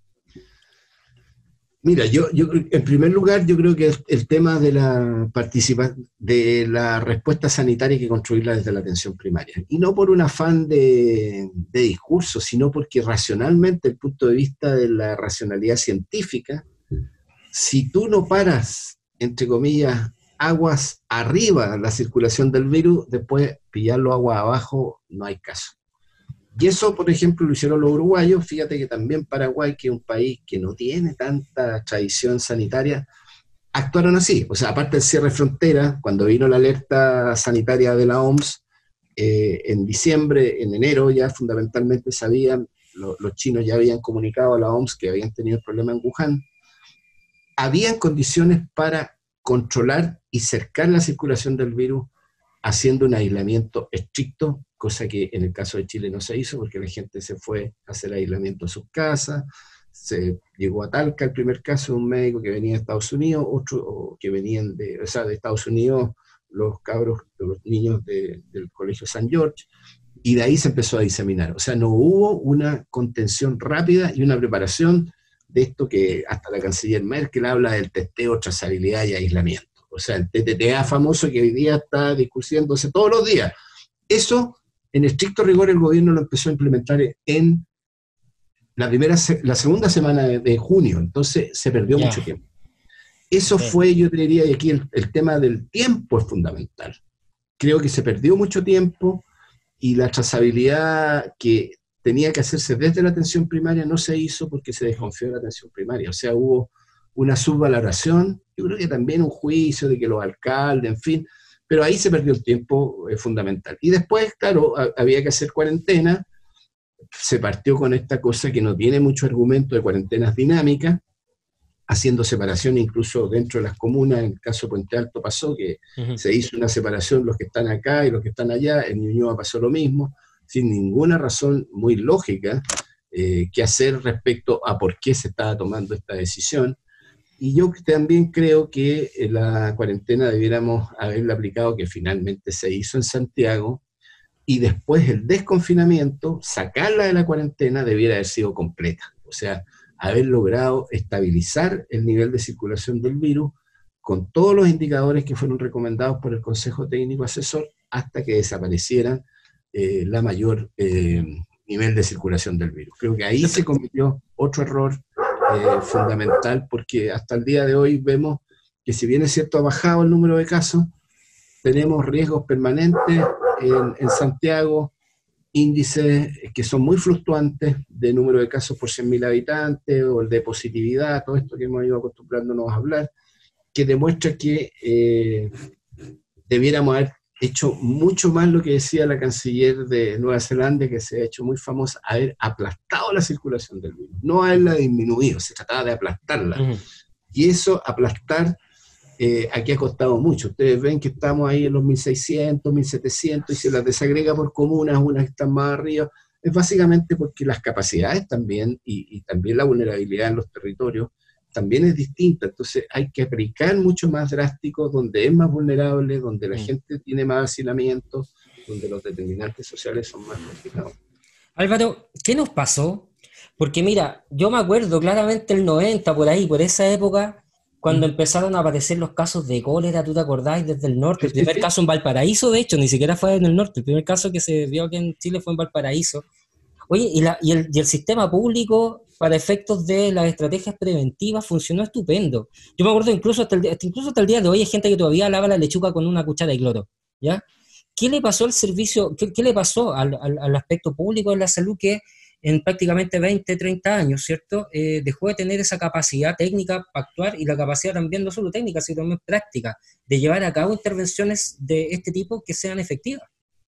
Mira, yo, yo en primer lugar, yo creo que el tema de la participa de la respuesta sanitaria hay que construirla desde la atención primaria. Y no por un afán de, de discurso, sino porque racionalmente, desde el punto de vista de la racionalidad científica, si tú no paras, entre comillas, aguas arriba la circulación del virus, después pillarlo agua abajo, no hay caso. Y eso, por ejemplo, lo hicieron los uruguayos. Fíjate que también Paraguay, que es un país que no tiene tanta tradición sanitaria, actuaron así. O sea, aparte del cierre de fronteras, cuando vino la alerta sanitaria de la O M S, eh, en diciembre, en enero, ya fundamentalmente sabían, lo, los chinos ya habían comunicado a la O M S que habían tenido el problema en Wuhan. Habían condiciones para controlar y cercar la circulación del virus haciendo un aislamiento estricto, cosa que en el caso de Chile no se hizo porque la gente se fue a hacer aislamiento a sus casas. Se llegó a Talca el primer caso de un médico que venía de Estados Unidos, otro que venían de, o sea, de Estados Unidos, los cabros, los niños de, del colegio San George, y de ahí se empezó a diseminar. O sea, no hubo una contención rápida y una preparación de esto que hasta la canciller Merkel habla del testeo, trazabilidad y aislamiento. O sea, el T T T A famoso que hoy día está discutiéndose todos los días. Eso, en estricto rigor, el gobierno lo empezó a implementar en la, primera, la segunda semana de, de junio, entonces se perdió yeah. mucho tiempo. Eso yeah. fue, yo te diría, y aquí el, el tema del tiempo es fundamental. Creo que se perdió mucho tiempo y la trazabilidad que tenía que hacerse desde la atención primaria no se hizo porque se desconfió de la atención primaria. O sea, hubo una subvaloración, yo creo que también un juicio de que los alcaldes, en fin, pero ahí se perdió el tiempo eh, fundamental. Y después, claro, a, había que hacer cuarentena, se partió con esta cosa que no tiene mucho argumento de cuarentenas dinámicas, haciendo separación incluso dentro de las comunas. En el caso de Puente Alto pasó que uh-huh. se hizo una separación, los que están acá y los que están allá. En Ñuñoa pasó lo mismo, sin ninguna razón muy lógica eh, que hacer respecto a por qué se estaba tomando esta decisión. Y yo también creo que la cuarentena debiéramos haberla aplicado, que finalmente se hizo en Santiago, y después el desconfinamiento, sacarla de la cuarentena, debiera haber sido completa. O sea, haber logrado estabilizar el nivel de circulación del virus con todos los indicadores que fueron recomendados por el Consejo Técnico Asesor hasta que desaparecieran eh, la mayor eh, nivel de circulación del virus. Creo que ahí se cometió otro error eh, fundamental, porque hasta el día de hoy vemos que, si bien es cierto ha bajado el número de casos, tenemos riesgos permanentes en, en Santiago, índices que son muy fluctuantes de número de casos por cien mil habitantes, o el de positividad, todo esto que hemos ido acostumbrándonos a hablar, que demuestra que eh, debiéramos haber hecho mucho más lo que decía la canciller de Nueva Zelanda, que se ha hecho muy famosa, haber aplastado la circulación del virus, no haberla disminuido, se trataba de aplastarla. Uh-huh. Y eso, aplastar, eh, aquí ha costado mucho. Ustedes ven que estamos ahí en los mil seiscientos, mil setecientos, y se las desagrega por comunas, unas que están más arriba, es básicamente porque las capacidades también, y, y también la vulnerabilidad en los territorios, también es distinta. Entonces hay que aplicar mucho más drástico donde es más vulnerable, donde la mm. gente tiene más hacinamiento, donde los determinantes sociales son más complicados. Álvaro, ¿qué nos pasó? Porque mira, yo me acuerdo claramente el noventa, por ahí, por esa época, cuando mm. empezaron a aparecer los casos de cólera, ¿tú te acordás? Desde el norte, el primer caso en Valparaíso, de hecho, ni siquiera fue en el norte, el primer caso que se vio aquí en Chile fue en Valparaíso. Oye, y, la, y, el, y el sistema público, para efectos de las estrategias preventivas, funcionó estupendo. Yo me acuerdo incluso hasta, el, incluso hasta el día de hoy hay gente que todavía lava la lechuga con una cuchara de cloro, ¿ya? ¿Qué le pasó al servicio, qué, qué le pasó al, al, al aspecto público de la salud que en prácticamente veinte, treinta años, ¿cierto? Eh, dejó de tener esa capacidad técnica para actuar, y la capacidad también, no solo técnica, sino también práctica, de llevar a cabo intervenciones de este tipo que sean efectivas?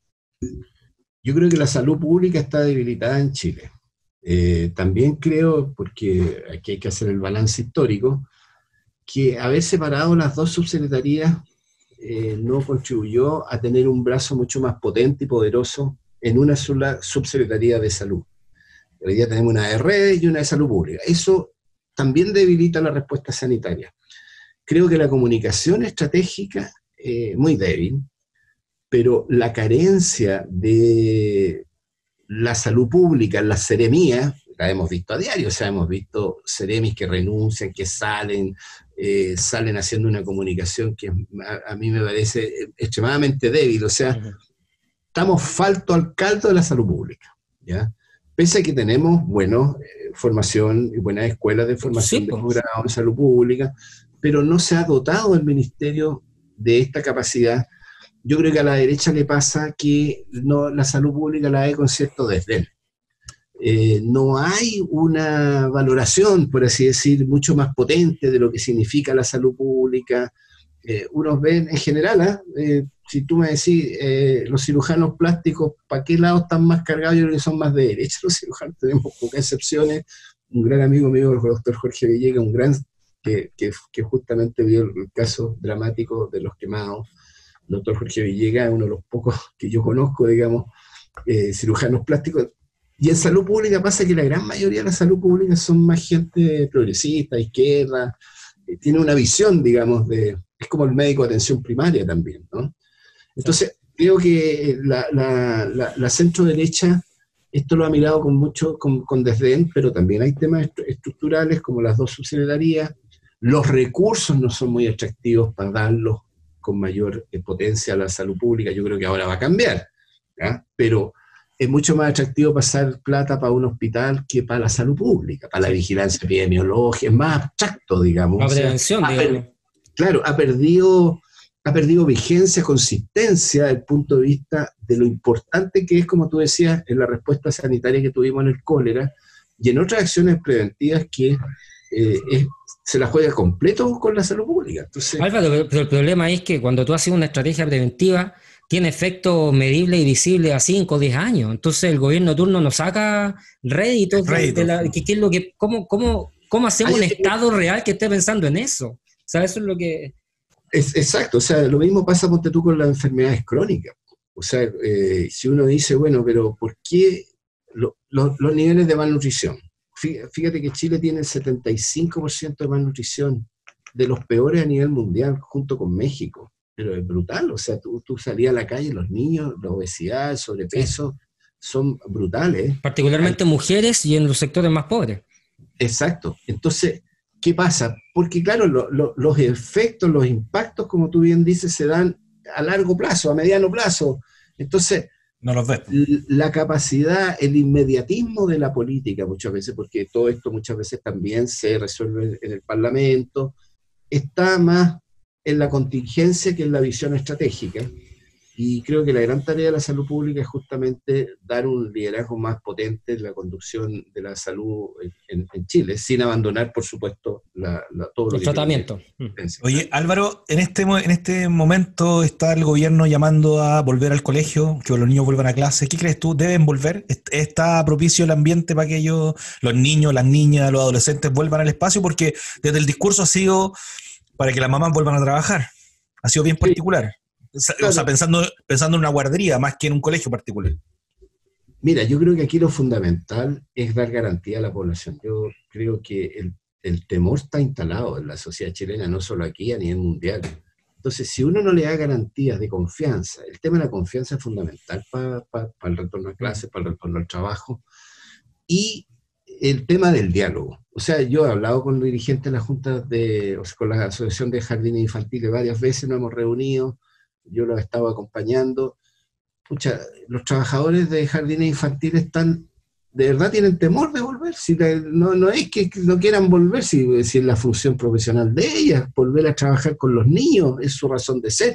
Yo creo que la salud pública está debilitada en Chile. Eh, también creo, porque aquí hay que hacer el balance histórico, que haber separado las dos subsecretarías eh, no contribuyó a tener un brazo mucho más potente y poderoso en una sola subsecretaría de salud. Hoy día tenemos una de redes y una de salud pública. Eso también debilita la respuesta sanitaria. Creo que la comunicación estratégica es eh, muy débil, pero la carencia de la salud pública en las seremías, la hemos visto a diario, o sea, hemos visto seremis que renuncian, que salen, eh, salen haciendo una comunicación que a, a mí me parece extremadamente débil, o sea, uh-huh. estamos falto al caldo de la salud pública, ¿ya? Pese a que tenemos, bueno, eh, formación y buenas escuelas de formación sí, de posgrado en salud pública, pero no se ha dotado el ministerio de esta capacidad. Yo creo que a la derecha le pasa que no, la salud pública la ve con cierto desdén. Eh, no hay una valoración, por así decir, mucho más potente de lo que significa la salud pública. Eh, unos ven en general, ¿eh? Eh, si tú me decís, eh, los cirujanos plásticos, ¿para qué lado están más cargados? Yo creo que son más de derecha los cirujanos, tenemos pocas excepciones. Un gran amigo mío, el doctor Jorge Villega, un gran, que, que, que justamente vio el caso dramático de los quemados. El doctor Jorge Villega es uno de los pocos que yo conozco, digamos, eh, cirujanos plásticos. Y en salud pública pasa que la gran mayoría de la salud pública son más gente progresista, izquierda, eh, tiene una visión, digamos, de, es como el médico de atención primaria también, ¿no? Entonces, creo que la, la, la, la centro derecha, esto lo ha mirado con mucho, con, con desdén, pero también hay temas estructurales como las dos subsecretarías. Los recursos no son muy atractivos para darlos con mayor potencia a la salud pública. Yo creo que ahora va a cambiar, ¿ya? Pero es mucho más atractivo pasar plata para un hospital que para la salud pública, para la vigilancia epidemiológica, es más abstracto, digamos. La prevención, o sea, digamos. Per- claro, ha perdido, ha perdido vigencia, consistencia desde el punto de vista de lo importante que es, como tú decías, en la respuesta sanitaria que tuvimos en el cólera y en otras acciones preventivas que eh, es, se la juega completo con la salud pública. Entonces, Álvaro, pero el problema es que cuando tú haces una estrategia preventiva, tiene efectos medibles y visibles a cinco o diez años. Entonces el gobierno turno nos saca réditos. Rédito. De la, que, que es lo que, ¿cómo, cómo, cómo hacemos un Estado real que esté pensando en eso? O sea, eso es lo que... Es, exacto, o sea, lo mismo pasa, ponte tú, con las enfermedades crónicas. O sea, eh, si uno dice, bueno, pero ¿por qué lo, lo, los niveles de malnutrición? Fíjate que Chile tiene el setenta y cinco por ciento de malnutrición, de los peores a nivel mundial, junto con México. Pero es brutal, o sea, tú, tú salías a la calle, los niños, la obesidad, el sobrepeso, son brutales. Particularmente Hay, mujeres y en los sectores más pobres. Exacto. Entonces, ¿qué pasa? Porque claro, lo, lo, los efectos, los impactos, como tú bien dices, se dan a largo plazo, a mediano plazo. Entonces, no los ves. La capacidad, el inmediatismo de la política muchas veces, porque todo esto muchas veces también se resuelve en el Parlamento, está más en la contingencia que en la visión estratégica. Y creo que la gran tarea de la salud pública es justamente dar un liderazgo más potente en la conducción de la salud en, en Chile, sin abandonar, por supuesto, la, la, todo lo el que tratamiento. Oye, Álvaro, en este, en este momento está el gobierno llamando a volver al colegio, que los niños vuelvan a clase. ¿Qué crees tú? ¿Deben volver? ¿Está propicio el ambiente para que ellos, los niños, las niñas, los adolescentes vuelvan al espacio? Porque desde el discurso ha sido para que las mamás vuelvan a trabajar. Ha sido bien particular. Sí. O sea, pensando, pensando en una guardería más que en un colegio particular. Mira, yo creo que aquí lo fundamental es dar garantía a la población. Yo creo que el, el temor está instalado en la sociedad chilena, no solo aquí, a nivel mundial. Entonces, si uno no le da garantías de confianza, el tema de la confianza es fundamental para pa, pa el retorno a clases, para el retorno al trabajo, y el tema del diálogo. O sea, yo he hablado con los dirigentes de la Junta, de, o sea, con la Asociación de Jardines Infantiles varias veces, nos hemos reunido, yo los he estado acompañando. Pucha, los trabajadores de jardines infantiles están, de verdad tienen temor de volver, si la, no, no es que no quieran volver, si, si es la función profesional de ellas, volver a trabajar con los niños, es su razón de ser,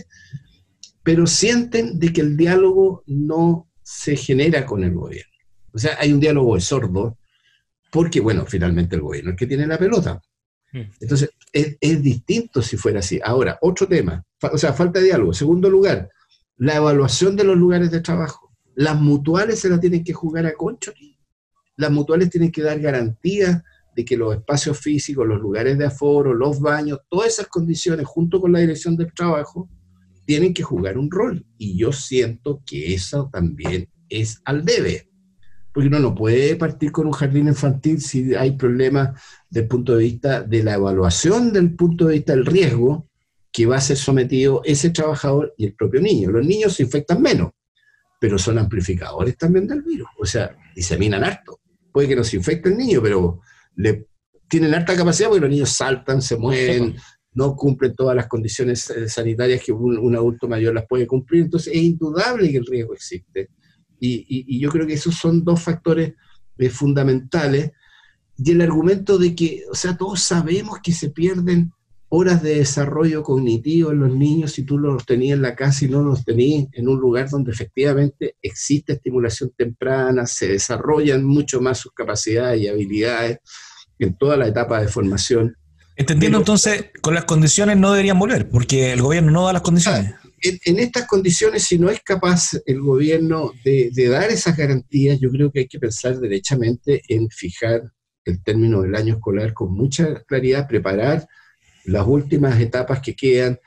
pero sienten de que el diálogo no se genera con el gobierno. O sea, hay un diálogo sordo, porque bueno, finalmente el gobierno es el que tiene la pelota. Entonces, es, es distinto si fuera así. Ahora, otro tema, o sea, falta de diálogo. Segundo lugar, la evaluación de los lugares de trabajo. Las mutuales se las tienen que jugar a concho. Las mutuales tienen que dar garantías de que los espacios físicos, los lugares de aforo, los baños, todas esas condiciones, junto con la dirección del trabajo, tienen que jugar un rol. Y yo siento que eso también es al debe. Porque uno no puede partir con un jardín infantil si hay problemas desde el punto de vista de la evaluación, del punto de vista del riesgo que va a ser sometido ese trabajador y el propio niño. Los niños se infectan menos, pero son amplificadores también del virus. O sea, diseminan harto. Puede que no se infecte el niño, pero le, tienen harta capacidad porque los niños saltan, se mueven, no cumplen todas las condiciones sanitarias que un, un adulto mayor las puede cumplir. Entonces es indudable que el riesgo existe. Y, y, y yo creo que esos son dos factores eh, fundamentales. Y el argumento de que, o sea, todos sabemos que se pierden horas de desarrollo cognitivo en los niños si tú los tenías en la casa y no los tenías en un lugar donde efectivamente existe estimulación temprana, se desarrollan mucho más sus capacidades y habilidades en toda la etapa de formación. Entendiendo Pero, entonces, con las condiciones no deberían volver, porque el gobierno no da las condiciones. En, en estas condiciones, si no es capaz el gobierno de, de dar esas garantías, yo creo que hay que pensar derechamente en fijar el término del año escolar con mucha claridad, preparar las últimas etapas que quedan.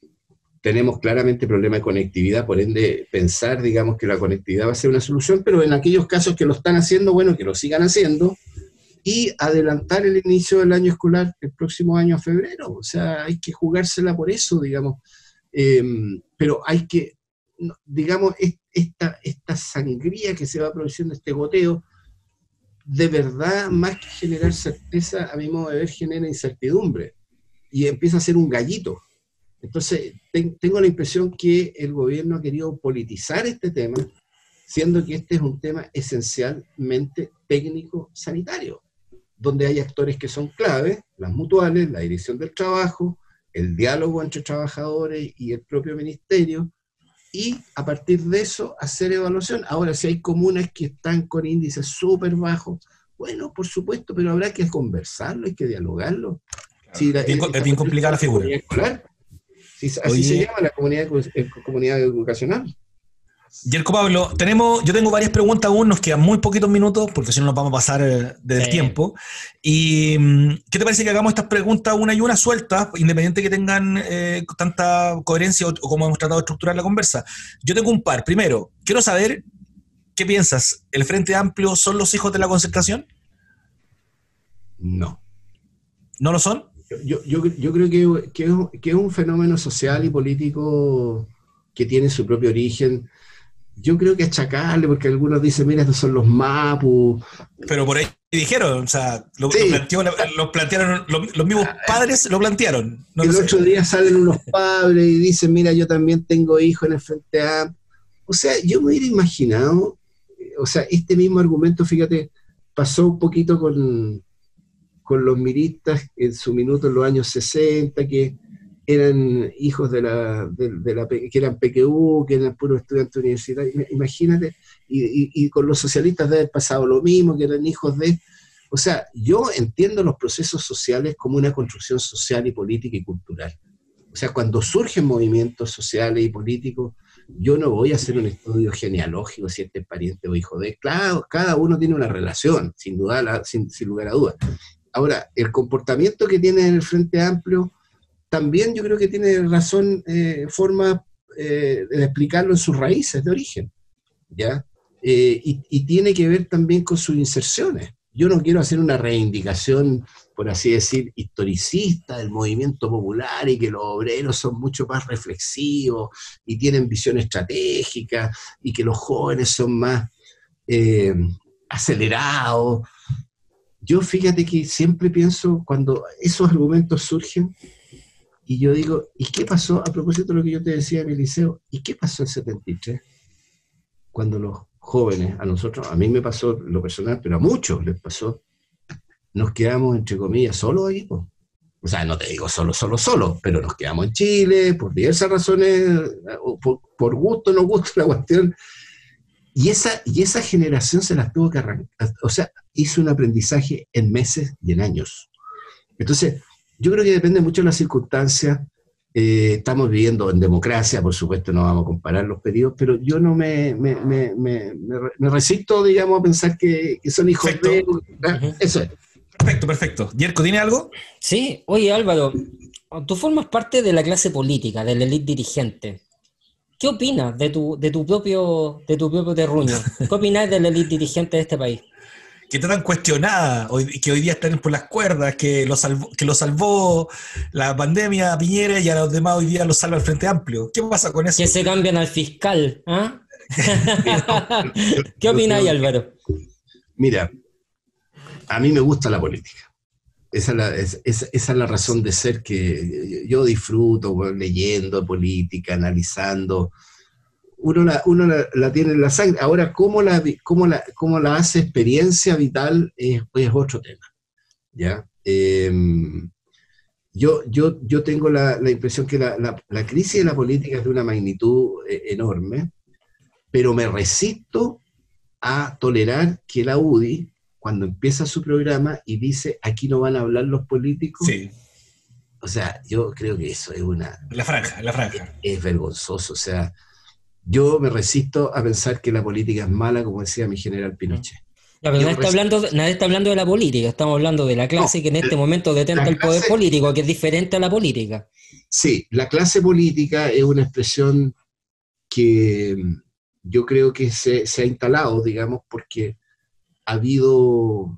Tenemos claramente problema de conectividad, por ende pensar, digamos, que la conectividad va a ser una solución, pero en aquellos casos que lo están haciendo, bueno, que lo sigan haciendo, y adelantar el inicio del año escolar el próximo año a febrero. O sea, hay que jugársela por eso, digamos. Eh, pero hay que, digamos, esta, esta sangría que se va produciendo, este goteo, de verdad, más que generar certeza, a mi modo de ver, genera incertidumbre y empieza a ser un gallito. Entonces, ten, tengo la impresión que el gobierno ha querido politizar este tema, siendo que este es un tema esencialmente técnico-sanitario, donde hay actores que son clave, las mutuales, la dirección del trabajo, el diálogo entre trabajadores y el propio ministerio, y a partir de eso hacer evaluación. Ahora, si hay comunas que están con índices súper bajos, bueno, por supuesto, pero habrá que conversarlo, hay que dialogarlo. Claro. Si la, es bien, es bien complicada la figura. Escolar, si, así Oye, se llama la comunidad, comunidad educacional. Yerko Pablo, tenemos, yo tengo varias preguntas aún, nos quedan muy poquitos minutos, porque si no nos vamos a pasar del sí. tiempo. Y ¿qué te parece que hagamos estas preguntas una y una sueltas, independiente que tengan eh, tanta coherencia o, o como hemos tratado de estructurar la conversa? Yo tengo un par. Primero, quiero saber, ¿qué piensas? ¿El Frente Amplio son los hijos de la concertación? No. ¿No lo son? Yo, yo, yo creo que, que, que es un fenómeno social y político que tiene su propio origen. yo creo que achacarle, porque algunos dicen, mira, estos son los Mapu. Pero por ahí dijeron, o sea, lo, Sí. lo, planteó, lo plantearon, lo, los mismos padres lo plantearon. No El lo sé. otro día salen unos padres y dicen, mira, yo también tengo hijos en el Frente Amplio. O sea, yo me hubiera imaginado, o sea, este mismo argumento, fíjate, pasó un poquito con, con los miristas en su minuto en los años sesenta, que eran hijos de la, de, de la que eran P Q U, que eran puros estudiantes universitarios, imagínate, y, y, y con los socialistas debe haber pasado lo mismo, que eran hijos de... O sea, yo entiendo los procesos sociales como una construcción social y política y cultural. O sea, cuando surgen movimientos sociales y políticos, yo no voy a hacer un estudio genealógico si este es pariente o hijo de... Claro, cada uno tiene una relación, sin duda, la, sin, sin lugar a dudas. Ahora, el comportamiento que tiene en el Frente Amplio, también yo creo que tiene razón, eh, forma eh, de explicarlo en sus raíces de origen, ¿ya? Eh, y, y tiene que ver también con sus inserciones. Yo no quiero hacer una reivindicación, por así decir, historicista del movimiento popular y que los obreros son mucho más reflexivos y tienen visión estratégica y que los jóvenes son más eh, acelerados. Yo fíjate que siempre pienso, cuando esos argumentos surgen, y yo digo, ¿y qué pasó? A propósito de lo que yo te decía en el liceo, ¿y qué pasó en setenta y tres? Cuando los jóvenes, a nosotros, a mí me pasó lo personal, pero a muchos les pasó, nos quedamos, entre comillas, solos ahí, pues. O sea, no te digo solo, solo, solo, pero nos quedamos en Chile por diversas razones, por, por gusto, no gusto, la cuestión. Y esa, y esa generación se las tuvo que arrancar, o sea, hizo un aprendizaje en meses y en años. Entonces, yo creo que depende mucho de las circunstancias. Eh, estamos viviendo en democracia, por supuesto no vamos a comparar los periodos, pero yo no me, me, me, me, me resisto, digamos, a pensar que, que son hijos Perfecto. de... ¿eh? Eso es. Perfecto, perfecto. Yerko, ¿tiene algo? Sí, oye Álvaro, tú formas parte de la clase política, de la élite dirigente. ¿Qué opinas de tu, de tu propio, de tu propio terruño? ¿Qué opinas de la élite dirigente de este país? Que está tan cuestionada, hoy, que hoy día están por las cuerdas, que lo, salvó, que lo salvó la pandemia a Piñera y a los demás hoy día lo salva el Frente Amplio. ¿Qué pasa con eso? Que se cambian al fiscal, ¿ah? ¿Qué opináis, Álvaro? Mira, a mí me gusta la política. Esa es la, es, esa, esa es la razón de ser que yo disfruto, bueno, leyendo política, analizando. Uno, la, uno la, la tiene en la sangre. Ahora, cómo la, cómo la, cómo la hace experiencia vital es, es otro tema, ¿ya? Eh, yo, yo, yo tengo la, la impresión que la, la, la crisis de la política es de una magnitud eh, enorme, pero me resisto a tolerar que la U D I, cuando empieza su programa y dice, aquí no van a hablar los políticos, sí. O sea, yo creo que eso es una... La franja, la franja. Es, es vergonzoso, o sea... Yo me resisto a pensar que la política es mala, como decía mi general Pinochet. Ya, pero nadie está, hablando, nadie está hablando de la política, estamos hablando de la clase no, que en este el, momento detenta el poder clase, político, que es diferente a la política. Sí, la clase política es una expresión que yo creo que se, se ha instalado, digamos, porque ha habido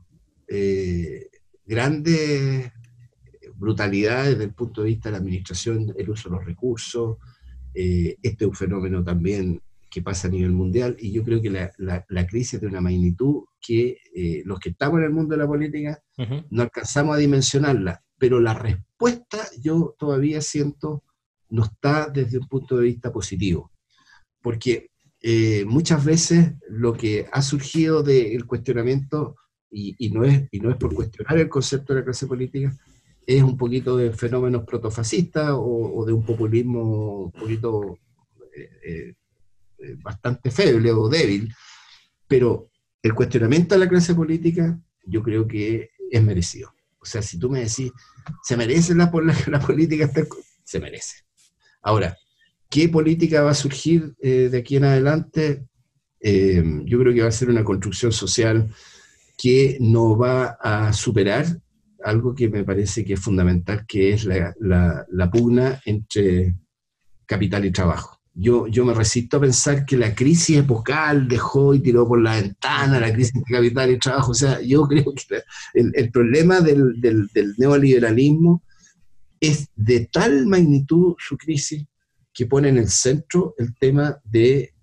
eh, grandes brutalidades desde el punto de vista de la administración, el uso de los recursos. Eh, este es un fenómeno también que pasa a nivel mundial, y yo creo que la, la, la crisis es de una magnitud que eh, los que estamos en el mundo de la política uh-huh. no alcanzamos a dimensionarla, pero la respuesta yo todavía siento no está desde un punto de vista positivo, porque eh, muchas veces lo que ha surgido del cuestionamiento, y, y, no es, y no es por cuestionar el concepto de la clase política, es un poquito de fenómenos protofascistas o, o de un populismo un poquito eh, eh, bastante feble o débil, pero el cuestionamiento de la clase política yo creo que es merecido. O sea, si tú me decís, ¿se merece la, la, la política? Se merece. Ahora, ¿qué política va a surgir eh, de aquí en adelante? Eh, yo creo que va a ser una construcción social que no va a superar algo que me parece que es fundamental, que es la, la, la pugna entre capital y trabajo. Yo, yo me resisto a pensar que la crisis epocal dejó y tiró por la ventana la crisis entre capital y trabajo. O sea, yo creo que la, el, el problema del, del, del neoliberalismo es de tal magnitud su crisis que pone en el centro el tema de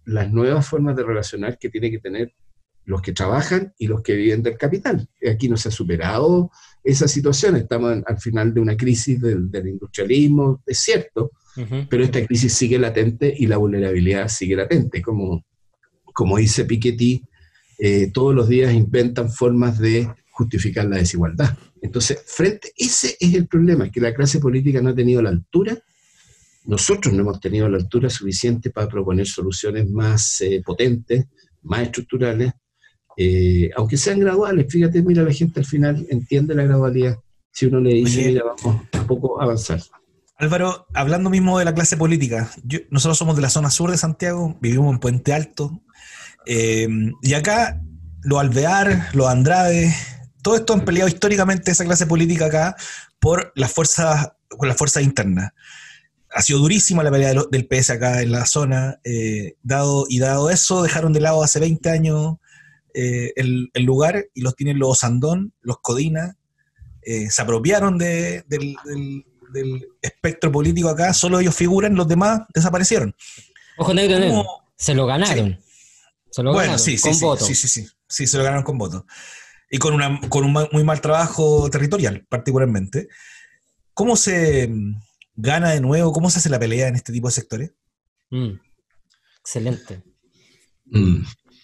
las nuevas formas de relacionar que tienen que tener los que trabajan y los que viven del capital. Aquí no se ha superado esa situación, estamos en, al final de una crisis del, del industrialismo, es cierto, uh-huh. pero esta crisis sigue latente y la vulnerabilidad sigue latente. Como, como dice Piketty, eh, todos los días inventan formas de justificar la desigualdad. Entonces, frente, ese es el problema, que la clase política no ha tenido la altura. Nosotros no hemos tenido la altura suficiente para proponer soluciones más eh, potentes, más estructurales, eh, aunque sean graduales. Fíjate, mira, la gente al final entiende la gradualidad. Si uno le dice, mira, vamos a poco avanzar. Álvaro, hablando mismo de la clase política, yo, nosotros somos de la zona sur de Santiago, vivimos en Puente Alto, eh, y acá los Alvear, los Andrade, todos estos han peleado históricamente esa clase política acá por las fuerzas, con las fuerzas internas. Ha sido durísima la pelea del P S acá en la zona, eh, dado, y dado eso, dejaron de lado hace veinte años eh, el, el lugar, y los tienen los Osandón, los Codina, eh, se apropiaron de, del, del, del espectro político acá, solo ellos figuran, los demás desaparecieron. Ojo negro, negro. Se lo ganaron. Sí. Se lo bueno, ganaron, sí, sí, con sí, voto. sí, sí, sí, sí, se lo ganaron con voto. Y con, una, con un muy mal trabajo territorial, particularmente. ¿Cómo se gana de nuevo? ¿Cómo se hace la pelea en este tipo de sectores? Mm. Excelente. Mm.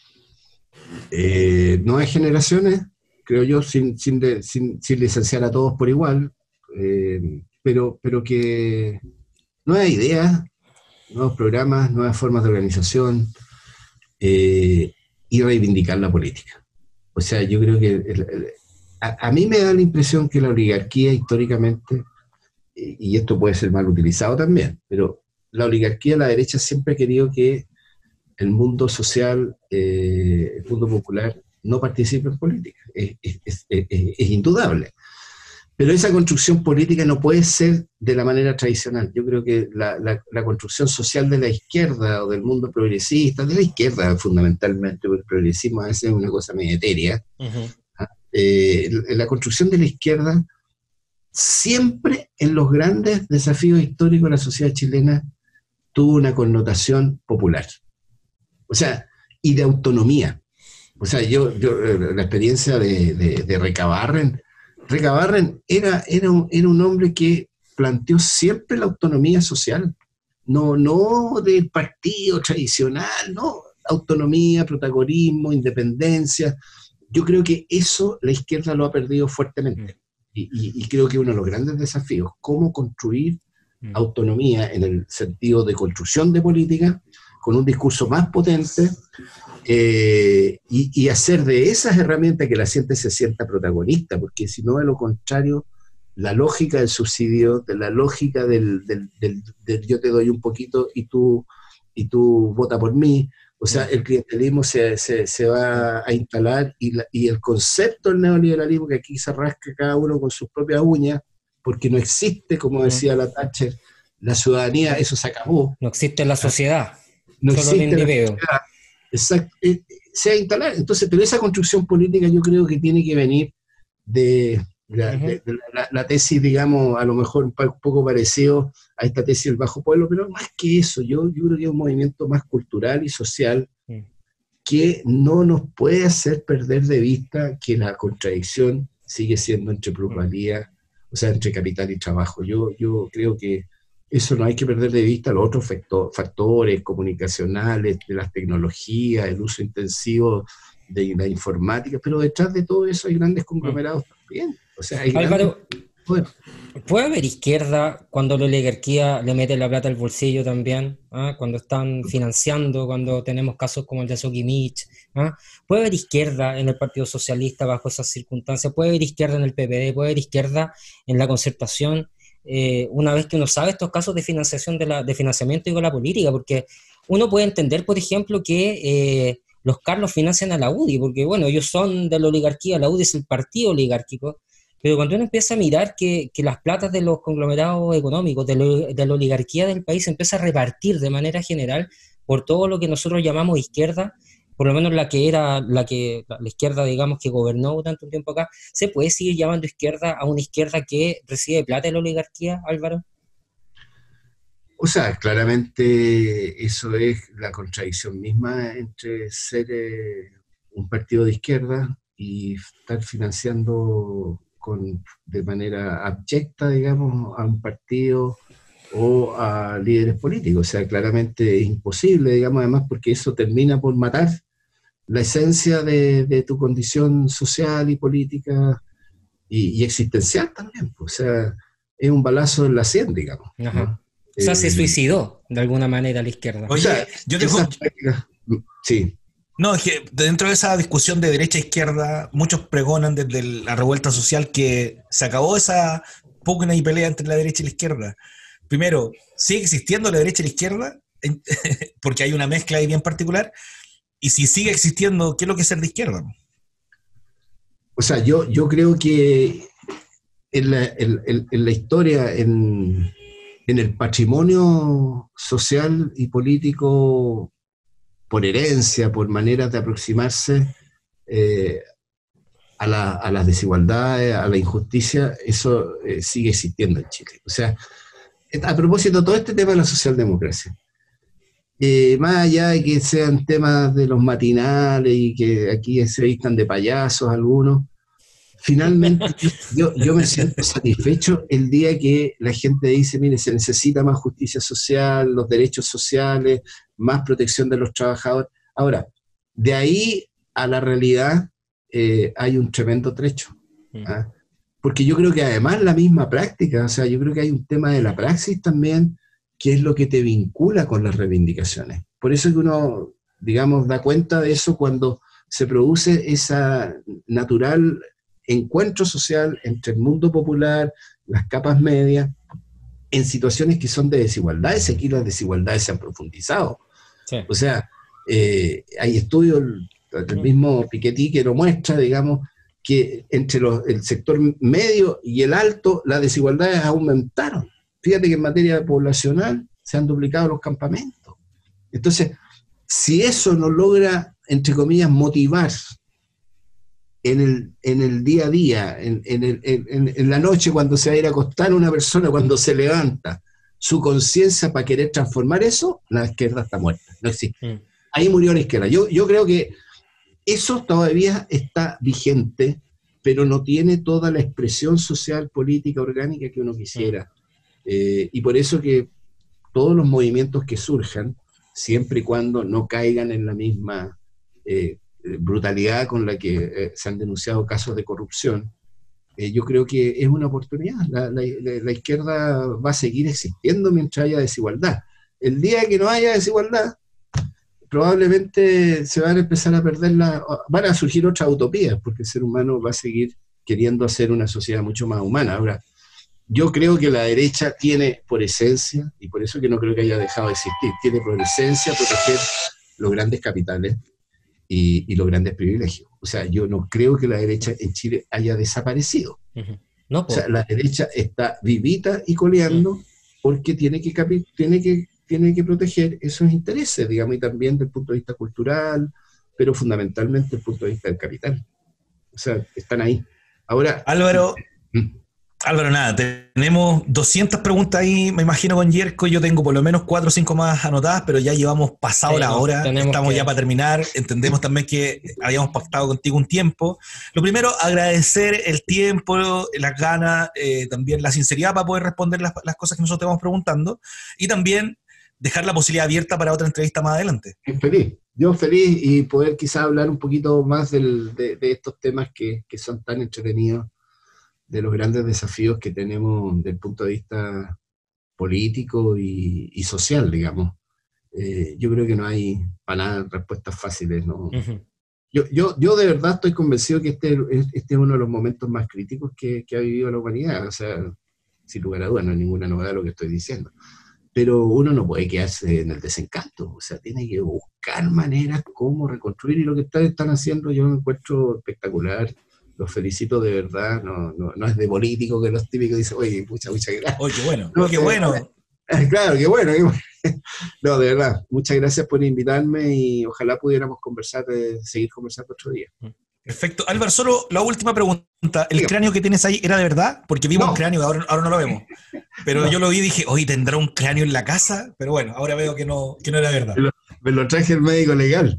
Eh, nuevas generaciones, creo yo, sin, sin, de, sin, sin licenciar a todos por igual, eh, pero, pero que nuevas ideas, nuevos programas, nuevas formas de organización, eh, y reivindicar la política. O sea, yo creo que el, el, a, a mí me da la impresión que la oligarquía históricamente, y esto puede ser mal utilizado también, pero la oligarquía, la derecha siempre ha querido que el mundo social, eh, el mundo popular, no participe en política. Es, es, es, es, es indudable. Pero esa construcción política no puede ser de la manera tradicional. Yo creo que la, la, la construcción social de la izquierda o del mundo progresista, de la izquierda fundamentalmente, porque el progresismo a veces es una cosa medio etérea, uh-huh. eh, la construcción de la izquierda siempre en los grandes desafíos históricos de la sociedad chilena tuvo una connotación popular. O sea, y de autonomía. O sea, yo, yo la experiencia de, de, de Recabarren, Recabarren era, era, un, era un hombre que planteó siempre la autonomía social, no, no del partido tradicional, no, autonomía, protagonismo, independencia. Yo creo que eso la izquierda lo ha perdido fuertemente. Y, y, y creo que uno de los grandes desafíos, cómo construir autonomía en el sentido de construcción de política, con un discurso más potente, eh, y, y hacer de esas herramientas que la gente se sienta protagonista, porque si no, de lo contrario, la lógica del subsidio, de la lógica del, del, del, del yo te doy un poquito y tú, y tú vota por mí, o sea, el clientelismo se, se, se va a instalar, y, la, y el concepto del neoliberalismo, que aquí se rasca cada uno con sus propias uñas, porque no existe, como decía la Thatcher, la ciudadanía, eso se acabó. No existe la sociedad. No solo existe el individuo. Exacto. Eh, se va a instalar. Entonces, pero esa construcción política yo creo que tiene que venir de, la, uh-huh. de, de la, la tesis, digamos, a lo mejor un poco parecido a esta tesis del bajo pueblo, pero más que eso, yo, yo creo que es un movimiento más cultural y social uh-huh. que no nos puede hacer perder de vista que la contradicción sigue siendo entre plusvalía, uh-huh. o sea, entre capital y trabajo. Yo, yo creo que eso no hay que perder de vista, los otros factores comunicacionales, de las tecnologías, el uso intensivo de la informática, pero detrás de todo eso hay grandes conglomerados mm. también. O sea, hay Álvaro, grandes... bueno. ¿puede haber izquierda cuando la oligarquía le mete la plata al bolsillo también? ¿Ah? Cuando están financiando, cuando tenemos casos como el de Sokimich. ¿Ah? ¿Puede haber izquierda en el Partido Socialista bajo esas circunstancias? ¿Puede haber izquierda en el P P D? ¿Puede haber izquierda en la Concertación? Eh, una vez que uno sabe estos casos de financiación de, la, de financiamiento y con la política, porque uno puede entender, por ejemplo, que eh, los Carlos financian a la U D I, porque bueno, ellos son de la oligarquía, la U D I es el partido oligárquico, pero cuando uno empieza a mirar que, que las platas de los conglomerados económicos, de, lo, de la oligarquía del país, se empieza a repartir de manera general por todo lo que nosotros llamamos izquierda, por lo menos la que era la que la izquierda, digamos, que gobernó tanto tiempo acá, ¿se puede seguir llamando izquierda a una izquierda que recibe plata de la oligarquía, Álvaro? O sea, claramente eso es la contradicción misma entre ser eh, un partido de izquierda y estar financiando con, de manera abyecta, digamos, a un partido o a líderes políticos. O sea, claramente es imposible, digamos, además porque eso termina por matar la esencia de, de tu condición social y política y, y existencial también. O sea, es un balazo en la sien, digamos, Ajá. ¿no? O sea, se Eh, suicidó de alguna manera la izquierda. Oye, o sea, yo tengo... esas prácticas- sí. No, es que dentro de esa discusión de derecha e izquierda, muchos pregonan desde la revuelta social que se acabó esa pugna y pelea entre la derecha y la izquierda. Primero, ¿sigue existiendo la derecha y la izquierda? Porque hay una mezcla ahí bien particular. Y si sigue existiendo, ¿qué es lo que es ser de izquierda? O sea, yo, yo creo que en la, en, en la historia, en, en el patrimonio social y político, por herencia, por maneras de aproximarse eh, a, la, a, las desigualdades, a la injusticia, eso eh, sigue existiendo en Chile. O sea, a propósito de todo este tema de la socialdemocracia, eh, más allá de que sean temas de los matinales y que aquí se vistan de payasos algunos, finalmente yo, yo me siento satisfecho el día que la gente dice, mire, se necesita más justicia social, los derechos sociales, más protección de los trabajadores. Ahora, de ahí a la realidad eh, hay un tremendo trecho. ¿Ah? Porque yo creo que además la misma práctica, o sea, yo creo que hay un tema de la praxis también, que es lo que te vincula con las reivindicaciones. Por eso es que uno, digamos, da cuenta de eso cuando se produce esa natural encuentro social entre el mundo popular, las capas medias, en situaciones que son de desigualdades. Aquí las desigualdades se han profundizado. Sí. O sea, eh, hay estudios, el mismo Piketty que lo muestra, digamos, que entre los, el sector medio y el alto las desigualdades aumentaron. Fíjate que en materia poblacional se han duplicado los campamentos. Entonces, si eso no logra, entre comillas, motivar en el, en el día a día, en, en, el, en, en la noche cuando se va a ir a acostar una persona, cuando se levanta, su conciencia para querer transformar eso, la izquierda está muerta, no existe. Mm. Ahí murió la izquierda. Yo, yo creo que eso todavía está vigente, pero no tiene toda la expresión social, política, orgánica que uno quisiera. Mm. Eh, y por eso que todos los movimientos que surjan, siempre y cuando no caigan en la misma eh, brutalidad con la que eh, se han denunciado casos de corrupción, eh, yo creo que es una oportunidad. La, la, la izquierda va a seguir existiendo mientras haya desigualdad. El día que no haya desigualdad, probablemente se van a empezar a perder la, van a surgir otras utopías, porque el ser humano va a seguir queriendo hacer una sociedad mucho más humana. Ahora, yo creo que la derecha tiene por esencia, y por eso que no creo que haya dejado de existir, tiene por esencia proteger los grandes capitales y, y los grandes privilegios. O sea, yo no creo que la derecha en Chile haya desaparecido. Uh-huh. No, o sea, la derecha está vivita y coleando uh-huh. porque tiene que, capi- tiene, que, tiene que proteger esos intereses, digamos, y también desde el punto de vista cultural, pero fundamentalmente desde el punto de vista del capital. O sea, están ahí. Ahora... Álvaro... ¿Mm? Álvaro, nada, tenemos doscientas preguntas ahí, me imagino, con Yerko. Yo tengo por lo menos cuatro o cinco más anotadas, pero ya llevamos pasado sí, la no, hora, estamos que... ya para terminar. Entendemos también que habíamos pactado contigo un tiempo. Lo primero, agradecer el tiempo, las ganas, eh, también la sinceridad para poder responder las, las cosas que nosotros te vamos preguntando, y también dejar la posibilidad abierta para otra entrevista más adelante. Feliz, yo feliz, y poder quizás hablar un poquito más del, de, de estos temas que, que son tan entretenidos, de los grandes desafíos que tenemos desde el punto de vista político y, y social, digamos. Eh, yo creo que no hay para nada respuestas fáciles, ¿no? Uh-huh. Yo, yo, yo de verdad estoy convencido que este, este es uno de los momentos más críticos que, que ha vivido la humanidad, o sea, sin lugar a dudas, no es ninguna novedad lo que estoy diciendo. Pero uno no puede quedarse en el desencanto, o sea, tiene que buscar maneras cómo reconstruir, y lo que ustedes están haciendo yo lo encuentro espectacular. Los felicito de verdad, no, no, no es de político que los típicos dicen, oye, muchas, muchas gracias. Oye, qué bueno, no, qué bueno. Eh, claro, qué bueno, qué bueno. No, de verdad, muchas gracias por invitarme y ojalá pudiéramos conversar, eh, seguir conversando otro día. Perfecto. Álvaro, solo la última pregunta. ¿El Dígame. cráneo que tienes ahí era de verdad? Porque vimos no. un cráneo y ahora, ahora no lo vemos. pero yo lo vi y dije, oye, ¿tendrá un cráneo en la casa? Pero bueno, ahora veo que no, que no era verdad. Me lo, me lo traje el médico legal.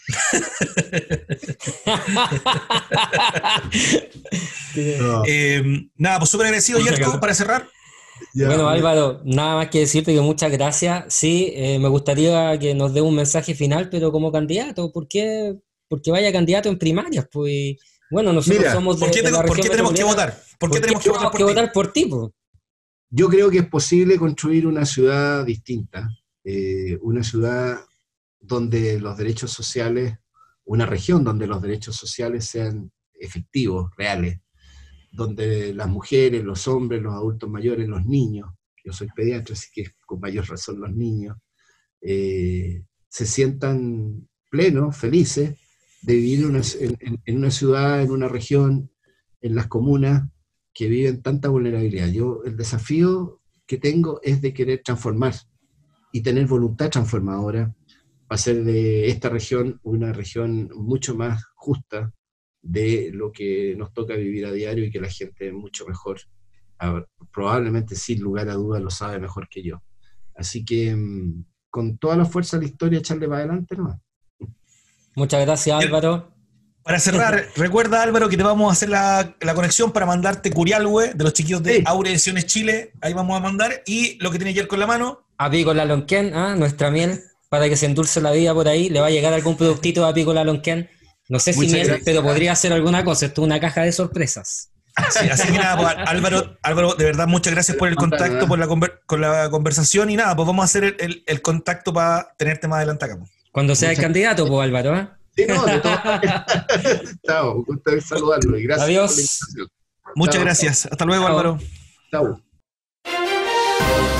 no. eh, nada, pues súper agradecido, Yerko, para cerrar. Ya, bueno, Álvaro, nada más que decirte que muchas gracias. Sí, eh, me gustaría que nos dé un mensaje final, pero como candidato, ¿por qué? Porque vaya candidato en primarias, pues. Bueno, nosotros Mira, somos de, ¿por qué, de la ¿por qué tenemos que votar? ¿Por qué ¿Por tenemos qué que votar por que ti? votar por ti, pues? Yo creo que es posible construir una ciudad distinta, eh, una ciudad donde los derechos sociales, una región donde los derechos sociales sean efectivos, reales, donde las mujeres, los hombres, los adultos mayores, los niños, yo soy pediatra, así que con mayor razón los niños, eh, se sientan plenos, felices, de vivir en una, en, en una ciudad, en una región, en las comunas, que viven tanta vulnerabilidad. Yo, el desafío que tengo es de querer transformar y tener voluntad transformadora para hacer de esta región una región mucho más justa de lo que nos toca vivir a diario y que la gente mucho mejor, probablemente sin lugar a dudas, lo sabe mejor que yo. Así que con toda la fuerza de la historia, echarle para adelante, ¿no? Muchas gracias, Álvaro. Para cerrar, recuerda, Álvaro, que te vamos a hacer la, la conexión para mandarte Curialhue de los chiquillos de sí. Aure Ediciones Chile. Ahí vamos a mandar. Y lo que tiene Yerko en la mano. Apícola Lonquén, ¿ah? Nuestra miel, para que se endulce la vida por ahí. Le va a llegar algún productito de Apícola Lonquén. No sé si Muchas miel, gracias. Pero podría ser alguna cosa. Esto es una caja de sorpresas. Sí, así que nada, pues, Álvaro, Álvaro, de verdad, muchas gracias por el contacto, por la, conver con la conversación. Y nada, pues vamos a hacer el, el, el contacto para tenerte más adelante acá. Pues. Cuando sea el candidato, pues, Álvaro, ¿eh? Sí, no, de todo. Chao, gusto de saludarlo y gracias. Adiós. Por la invitación. Muchas Chao, gracias. chao. Hasta luego, Chao. Álvaro. Chao.